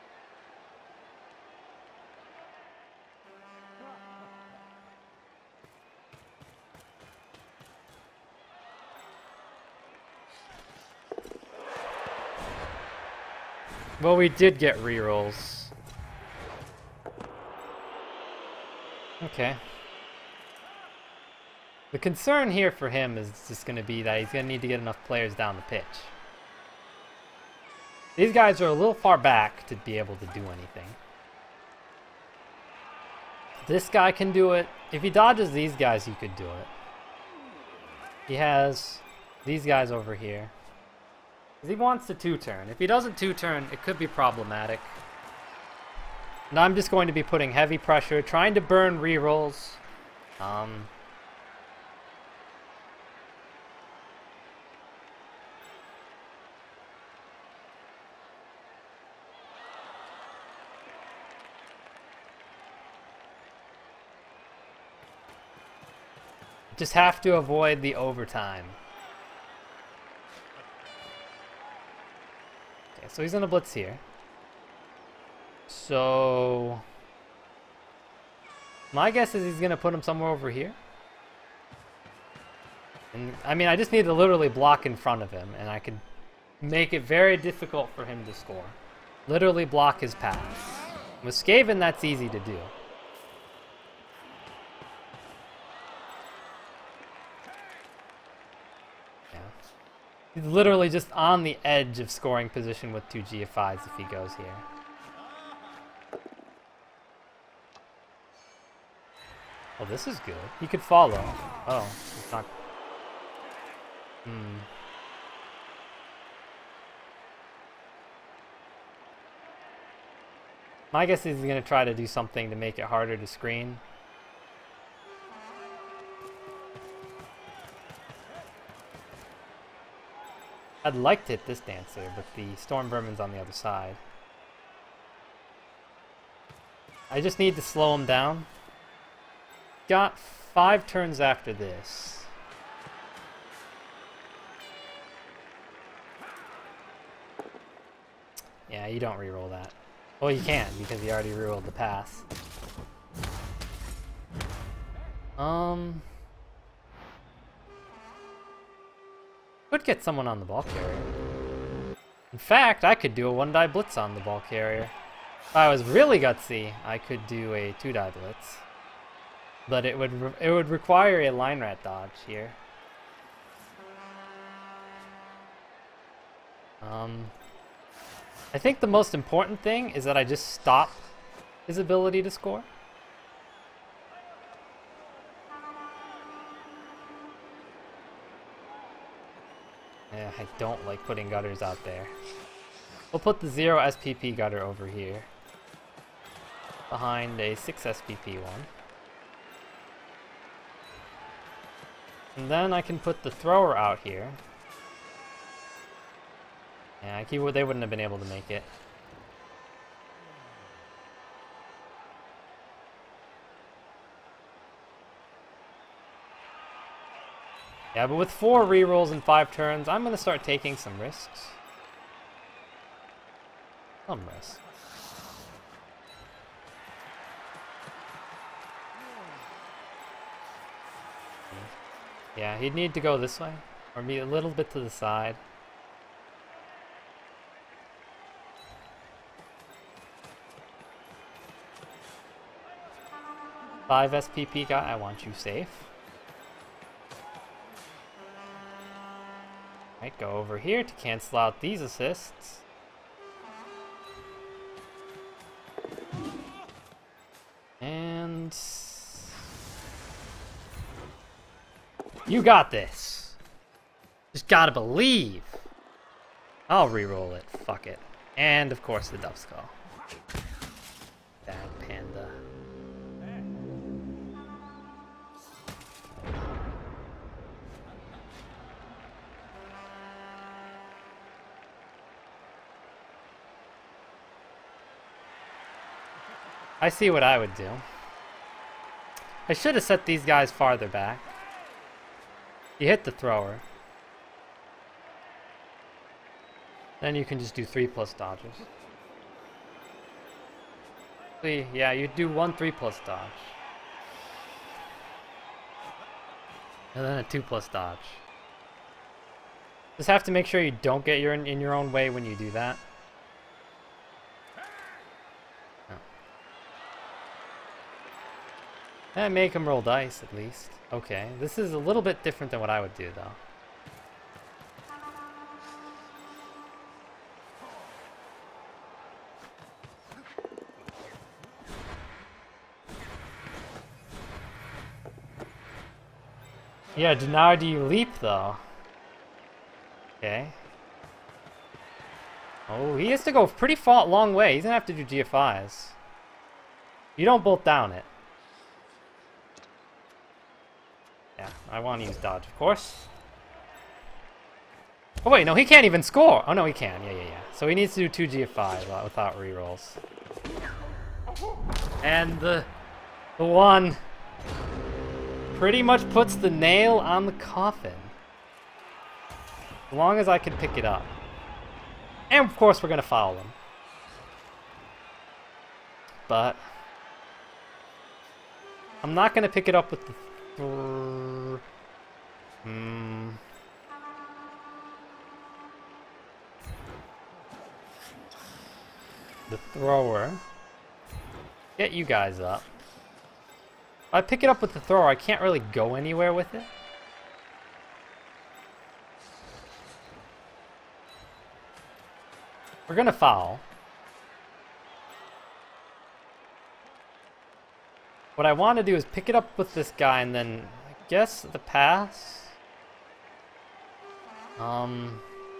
Well, we did get rerolls. Okay. The concern here for him is just going to be that he's going to need to get enough players down the pitch. These guys are a little far back to be able to do anything. This guy can do it. If he dodges these guys, he could do it. He has these guys over here. He wants to two-turn. If he doesn't two-turn, it could be problematic. And I'm just going to be putting heavy pressure, trying to burn rerolls. Um, just have to avoid the overtime. Okay, so he's gonna blitz here. So my guess is he's gonna put him somewhere over here. And I mean, I just need to literally block in front of him, and I could make it very difficult for him to score. Literally block his pass. With Skaven, that's easy to do. Yeah. He's literally just on the edge of scoring position with two G F Is if he goes here. Oh, this is good. He could follow. Oh, it's not. Hmm. My guess is he's going to try to do something to make it harder to screen. I'd like to hit this dancer, but the Storm Vermin's on the other side. I just need to slow him down. Got five turns after this. Yeah, you don't reroll that. Well, you can, because you already rerolled the pass. Um... Could get someone on the ball carrier. In fact, I could do a one-die blitz on the ball carrier. If I was really gutsy, I could do a two-die blitz. But it would re it would require a line rat dodge here. Um, I think the most important thing is that I just stop his ability to score. Yeah, I don't like putting gutters out there. We'll put the zero S P P gutter over here, behind a six S P P one. And then I can put the thrower out here. Yeah, he would, they wouldn't have been able to make it. Yeah, but with four rerolls and five turns, I'm going to start taking some risks. Some risks. Yeah, he'd need to go this way, or be a little bit to the side. Five S P P guy, I want you safe. Right, go over here to cancel out these assists. And you got this. Just gotta believe. I'll re-roll it. Fuck it. And of course the Dove Skull. Bad panda. I see what I would do. I should have set these guys farther back. You hit the thrower. Then you can just do three plus dodges. See, yeah, you do one three plus dodge. And then a two plus dodge. Just have to make sure you don't get your in, in your own way when you do that. And make him roll dice, at least. Okay, this is a little bit different than what I would do, though. Yeah, do, now do you leap, though? Okay. Oh, he has to go pretty far, long way. He's gonna have to do G F Is. You don't bolt down it. Yeah, I want to use dodge, of course. Oh wait, no, he can't even score! Oh no, he can, yeah, yeah, yeah. So he needs to do two G F five without rerolls. And the, the one pretty much puts the nail on the coffin. As long as I can pick it up. And of course we're gonna foul him. But I'm not gonna pick it up with the th hmm. The thrower. Get you guys up. If I pick it up with the thrower, I can't really go anywhere with it. We're gonna foul. What I want to do is pick it up with this guy and then, I guess, the pass. Um...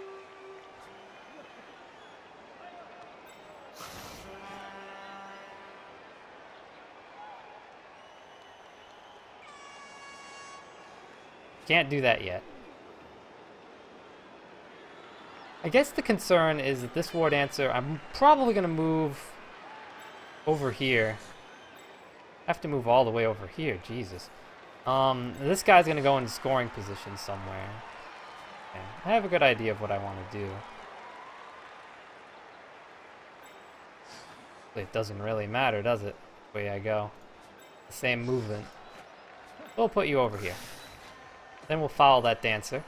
Can't do that yet. I guess the concern is that this War Dancer, I'm probably going to move over here. I have to move all the way over here, Jesus. Um, this guy's going to go in scoring position somewhere. Okay. I have a good idea of what I want to do. It doesn't really matter, does it? The way I go. The same movement. We'll put you over here. Then we'll follow that dancer.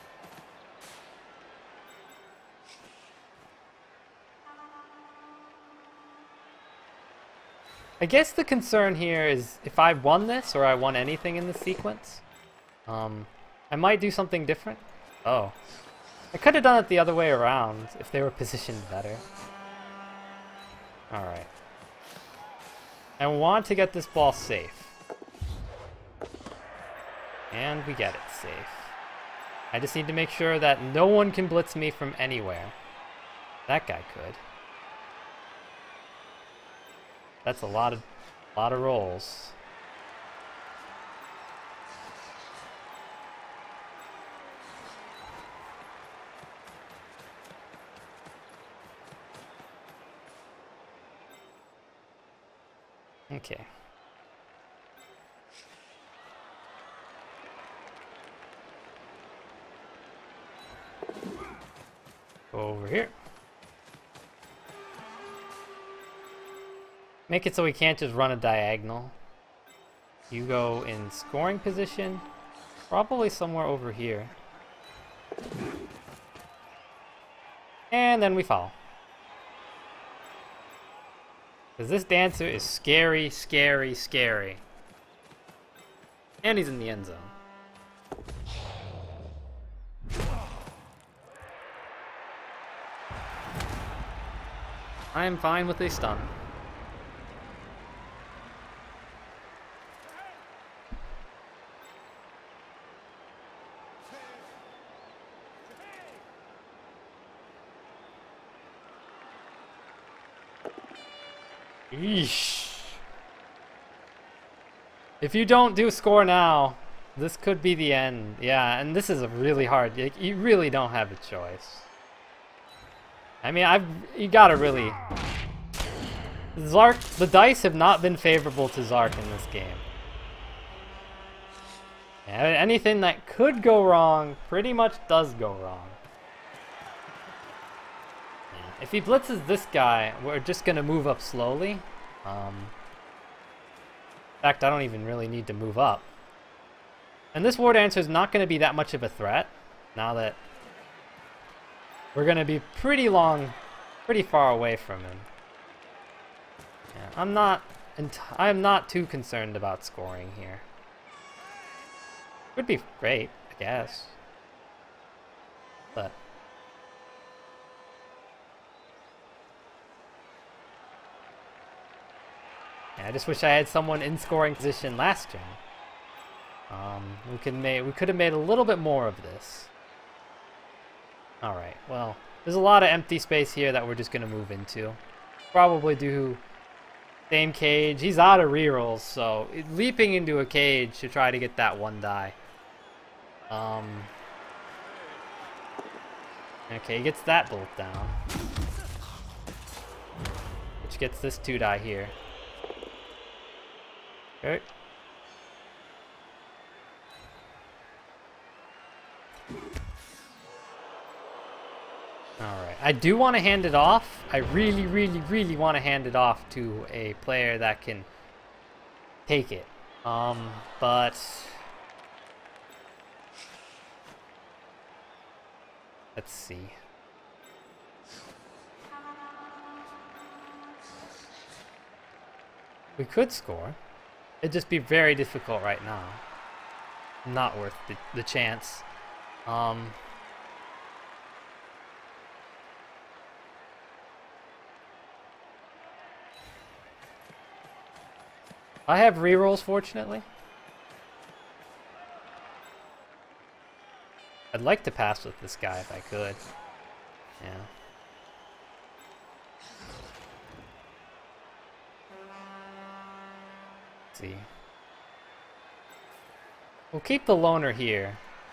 I guess the concern here is if I won this or I won anything in the sequence, um, I might do something different. Oh. I could have done it the other way around if they were positioned better. Alright. I want to get this ball safe. And we get it safe. I just need to make sure that no one can blitz me from anywhere. That guy could. That's a lot of, lot of rolls. Okay. Go over here. Make it so we can't just run a diagonal. You go in scoring position, probably somewhere over here. And then we foul. Because this dancer is scary, scary, scary. And he's in the end zone. I am fine with a stun. Yeesh. If you don't do score now, this could be the end. Yeah, and this is a really hard. You really don't have a choice. I mean, I've you gotta really. Zark, the dice have not been favorable to Zark in this game. Yeah, anything that could go wrong pretty much does go wrong. Yeah. If he blitzes this guy, we're just gonna move up slowly. Um, in fact, I don't even really need to move up. And this War Dancer is not going to be that much of a threat now that we're going to be pretty long, pretty far away from him. Yeah, I'm not, I'm not too concerned about scoring here. Would be great, I guess. But yeah, I just wish I had someone in scoring position last turn. Um, we could make, we could have made a little bit more of this. All right, well, there's a lot of empty space here that we're just gonna move into. Probably do Same cage. He's out of rerolls, so leaping into a cage to try to get that one die. Um. Okay, he gets that bolt down. Which gets this two die here. Okay. Alright, I do want to hand it off. I really, really, really want to hand it off to a player that can take it. Um, but... Let's see. We could score. It'd just be very difficult right now. Not worth the, the chance. Um... I have rerolls, fortunately. I'd like to pass with this guy if I could. Yeah. Let's see. We'll keep the loner here.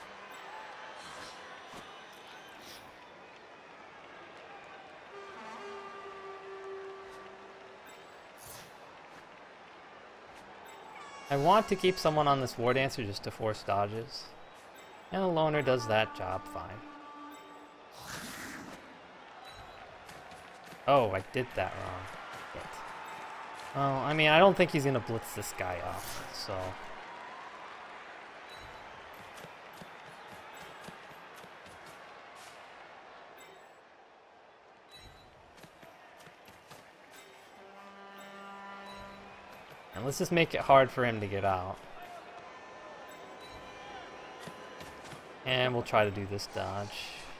I want to keep someone on this War Dancer just to force dodges. And a loner does that job fine. Oh, I did that wrong. Shit. Well, I mean, I don't think he's gonna blitz this guy off, so... And let's just make it hard for him to get out. And we'll try to do this dodge.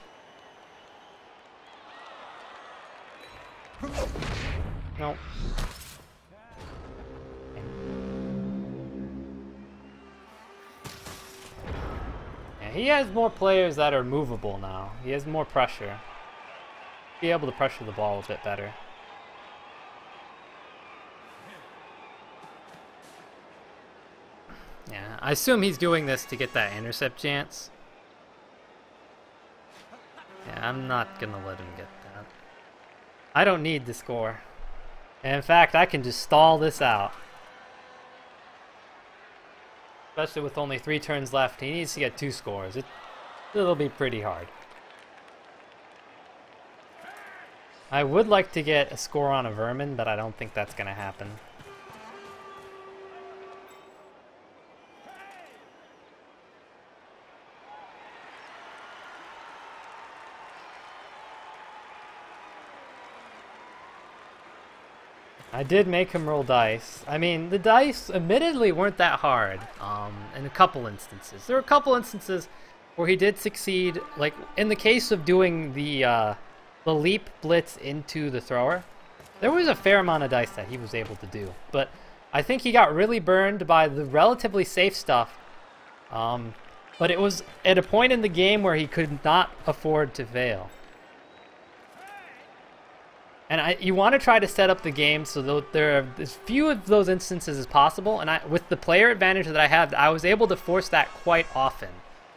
Nope. Yeah, he has more players that are movable now. He has more pressure. Be able to pressure the ball a bit better. Yeah, I assume he's doing this to get that intercept chance. Yeah, I'm not gonna let him get that. I don't need to score. And in fact, I can just stall this out. Especially with only three turns left. He needs to get two scores. It, it'll be pretty hard. I would like to get a score on a Vermin, but I don't think that's gonna happen. I did make him roll dice. I mean, the dice admittedly weren't that hard um, in a couple instances. There were a couple instances where he did succeed, like in the case of doing the, uh, the leap blitz into the thrower. There was a fair amount of dice that he was able to do. But I think he got really burned by the relatively safe stuff. Um, but it was at a point in the game where he could not afford to fail. And I, you want to try to set up the game so that there are as few of those instances as possible. And I, with the player advantage that I have, I was able to force that quite often.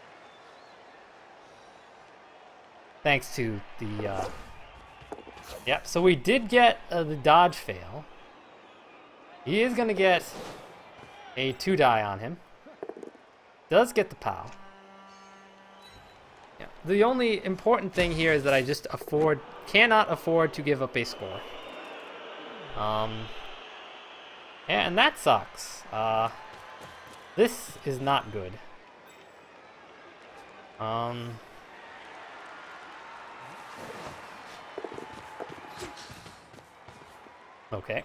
Thanks to the... Uh... Yep, so we did get uh, the dodge fail. He is going to get a two die on him. Does get the pow. Yeah. The only important thing here is that I just afford... cannot afford to give up a score. Um, yeah, and that sucks. Uh, this is not good. Um, okay.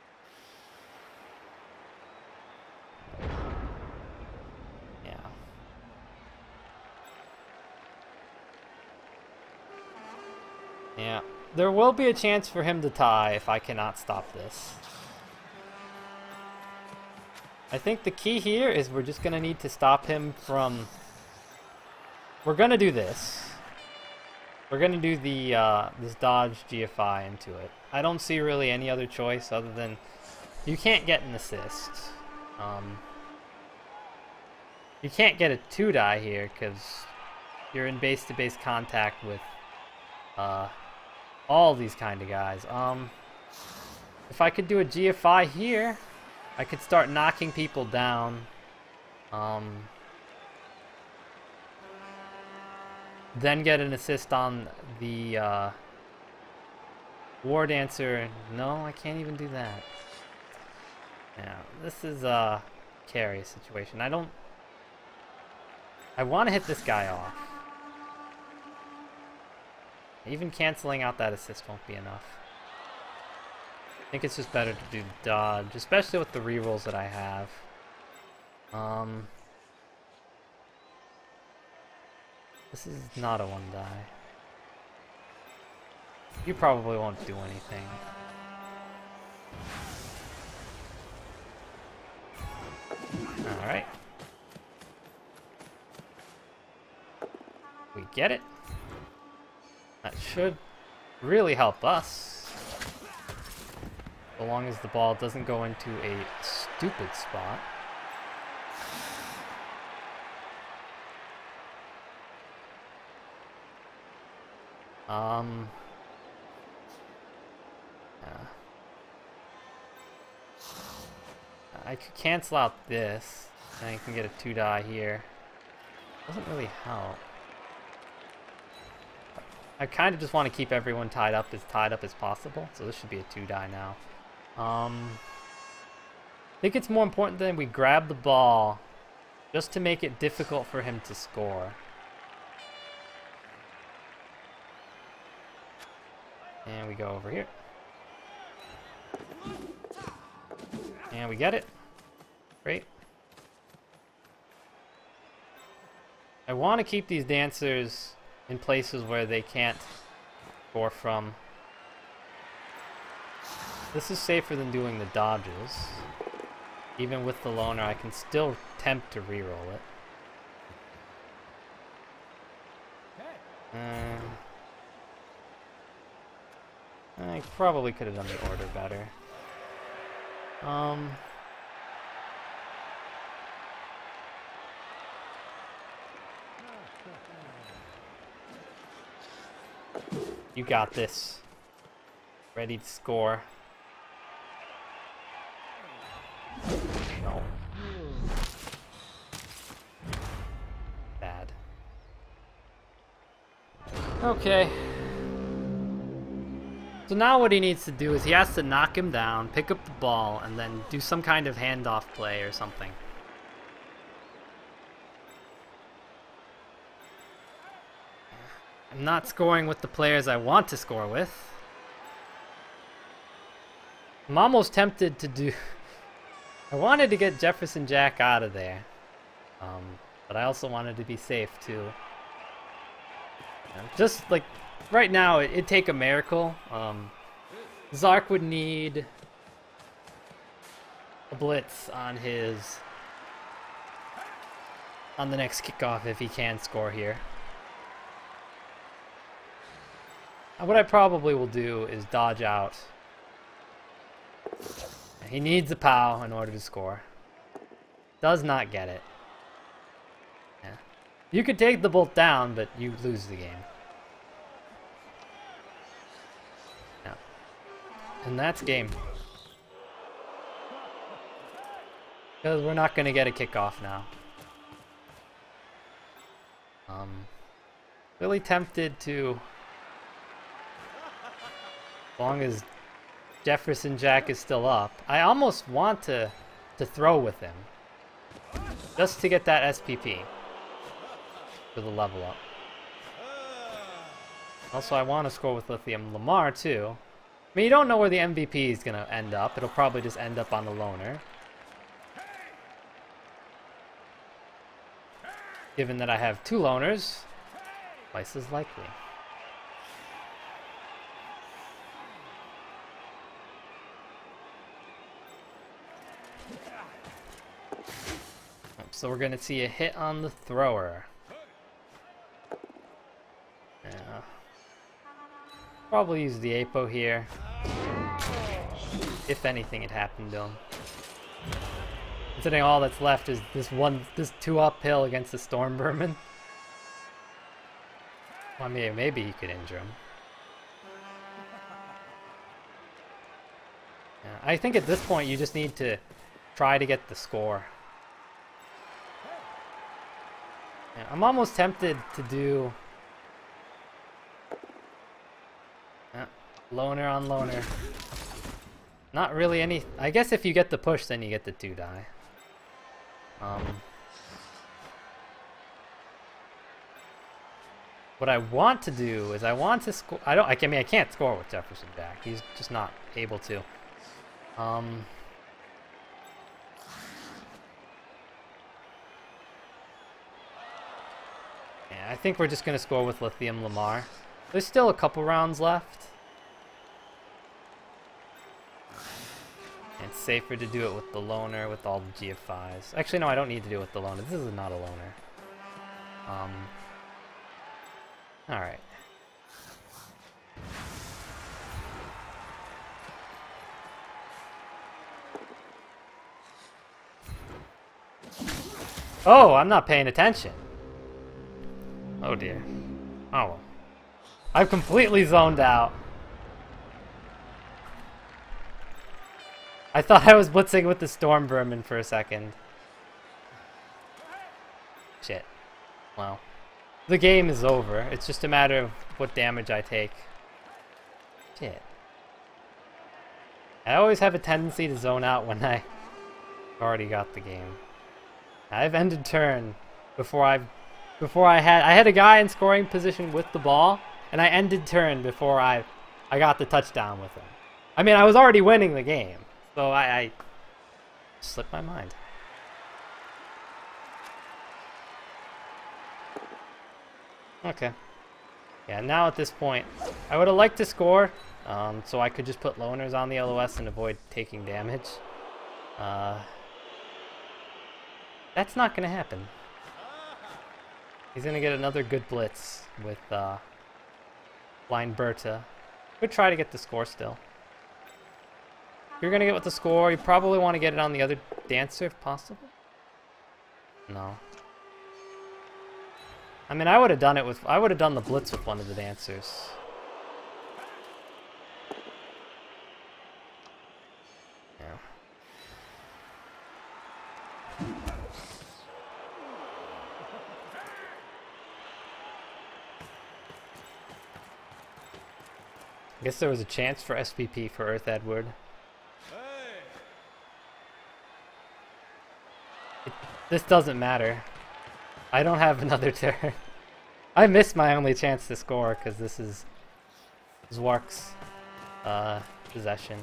Yeah. Yeah, there will be a chance for him to tie if I cannot stop this. I think the key here is we're just going to need to stop him from... We're going to do this. We're going to do the uh, this dodge G F I into it. I don't see really any other choice other than you can't get an assist. Um, you can't get a two die here because you're in base-to-base contact with uh, all these kind of guys. Um, if I could do a G F I here, I could start knocking people down. Um, then get an assist on the uh, War Dancer. No, I can't even do that. Yeah, this is a carry situation. I don't... I want to hit this guy off. Even canceling out that assist won't be enough. I think it's just better to do dodge, especially with the rerolls that I have. Um, this is not a one die. You probably won't do anything. Alright. We get it. That should really help us. So long as the ball doesn't go into a stupid spot. Um... Yeah. I could cancel out this, and I can get a two die here. Doesn't really help. I kind of just want to keep everyone tied up as tied up as possible, so this should be a two die now. Um, I think it's more important that we grab the ball just to make it difficult for him to score. And we go over here. And we get it. Great. I want to keep these dancers in places where they can't score from. This is safer than doing the dodges. Even with the loner, I can still tempt to reroll it. Uh, I probably could have done the order better. Um... You got this. Ready to score. No. Bad. Okay. So now what he needs to do is he has to knock him down, pick up the ball, and then do some kind of handoff play or something. I'm not scoring with the players I want to score with. I'm almost tempted to do... I wanted to get Jefferson Jack out of there. Um, but I also wanted to be safe too. You know, just like right now, it, it'd take a miracle. Um, Zark would need a blitz on his... on the next kickoff if he can score here. What I probably will do is dodge out. He needs a pow in order to score. Does not get it. Yeah. You could take the bolt down, but you lose the game. Yeah. And that's game. Because we're not going to get a kickoff now. Um, really tempted to... As long as Jefferson Jack is still up. I almost want to to throw with him. Just to get that S P P. For the level up. Also, I want to score with Lithium Lamar too. I mean, you don't know where the M V P is going to end up. It'll probably just end up on the loner. Given that I have two loners, twice as likely. So we're going to see a hit on the thrower. Yeah. Probably use the A P O here. if anything had happened to him. Considering all that's left is this one, this two uphill against the Storm Vermin. Well, I mean, maybe he could injure him. Yeah, I think at this point you just need to try to get the score. Yeah, I'm almost tempted to do yeah, loner on loner. Not really any. I guess if you get the push, then you get the two die. Um, what I want to do is I want to score. I don't. I mean, I can't score with Jefferson back. He's just not able to. Um. Yeah, I think we're just gonna score with Lithium Lamar. There's still a couple rounds left. It's safer to do it with the loner with all the G F Is. Actually, no, I don't need to do it with the loner. This is not a loner. Um. All right. Oh, I'm not paying attention. Oh dear. Oh. I've completely zoned out. I thought I was blitzing with the Storm Vermin for a second. Shit. Well. The game is over. It's just a matter of what damage I take. Shit. I always have a tendency to zone out when I already got the game. I've ended turn before I've before I had I had a guy in scoring position with the ball, and I ended turn before I I got the touchdown with him. I mean, I was already winning the game, so I, I slipped my mind. Okay. Yeah, now at this point, I would have liked to score, um, so I could just put loners on the L O S and avoid taking damage. Uh, that's not going to happen. He's going to get another good blitz with uh, Blind Berta. Could try to get the score still. If you're going to get with the score, you probably want to get it on the other dancer if possible. No. I mean, I would have done it with, I would have done the blitz with one of the dancers. Yeah. I guess there was a chance for S V P for Earth Edward. It, this doesn't matter. I don't have another turn. I missed my only chance to score because this is Zwark's uh, possession.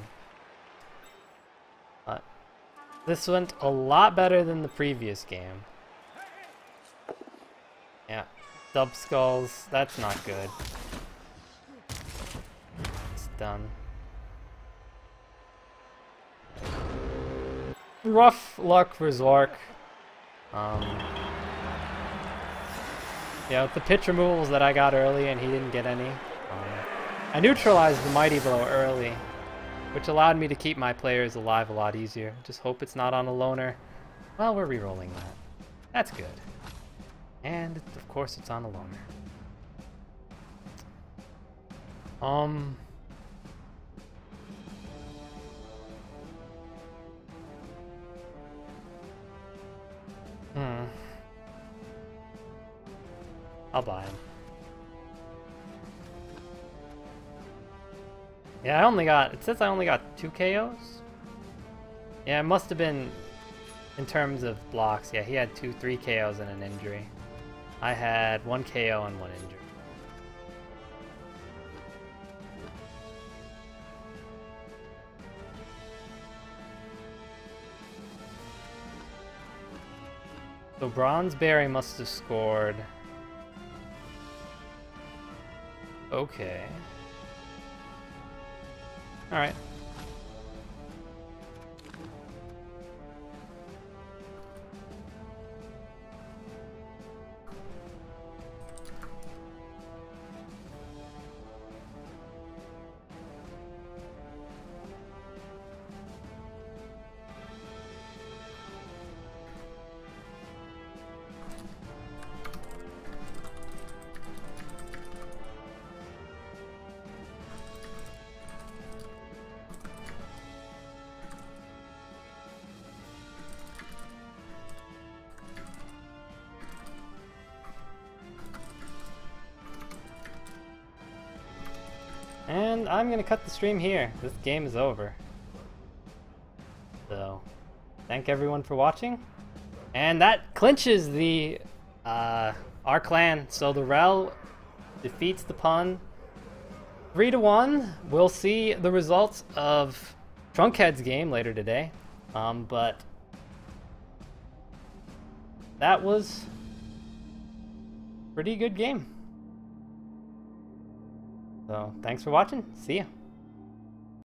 But this went a lot better than the previous game. Yeah, dub skulls, that's not good. It's done. Rough luck for Zwark. Um, Yeah, with the pitch removals that I got early and he didn't get any. Um, I neutralized the Mighty Blow early, which allowed me to keep my players alive a lot easier. Just hope it's not on a loner. Well, we're re-rolling that. That's good. And, of course, it's on a loner. Um... Hmm. I'll buy him. Yeah, I only got, it says I only got two K Os? Yeah, it must have been in terms of blocks. Yeah, he had two, three K Os and an injury. I had one K O and one injury. So Bronzeberry must have scored. Okay. Alright. And I'm gonna cut the stream here. This game is over. So, thank everyone for watching. And that clinches the uh, our clan. So the R E L defeats the pun three to one. We'll see the results of Trunkhead's game later today. Um, but that was a pretty good game. So thanks for watching. See ya.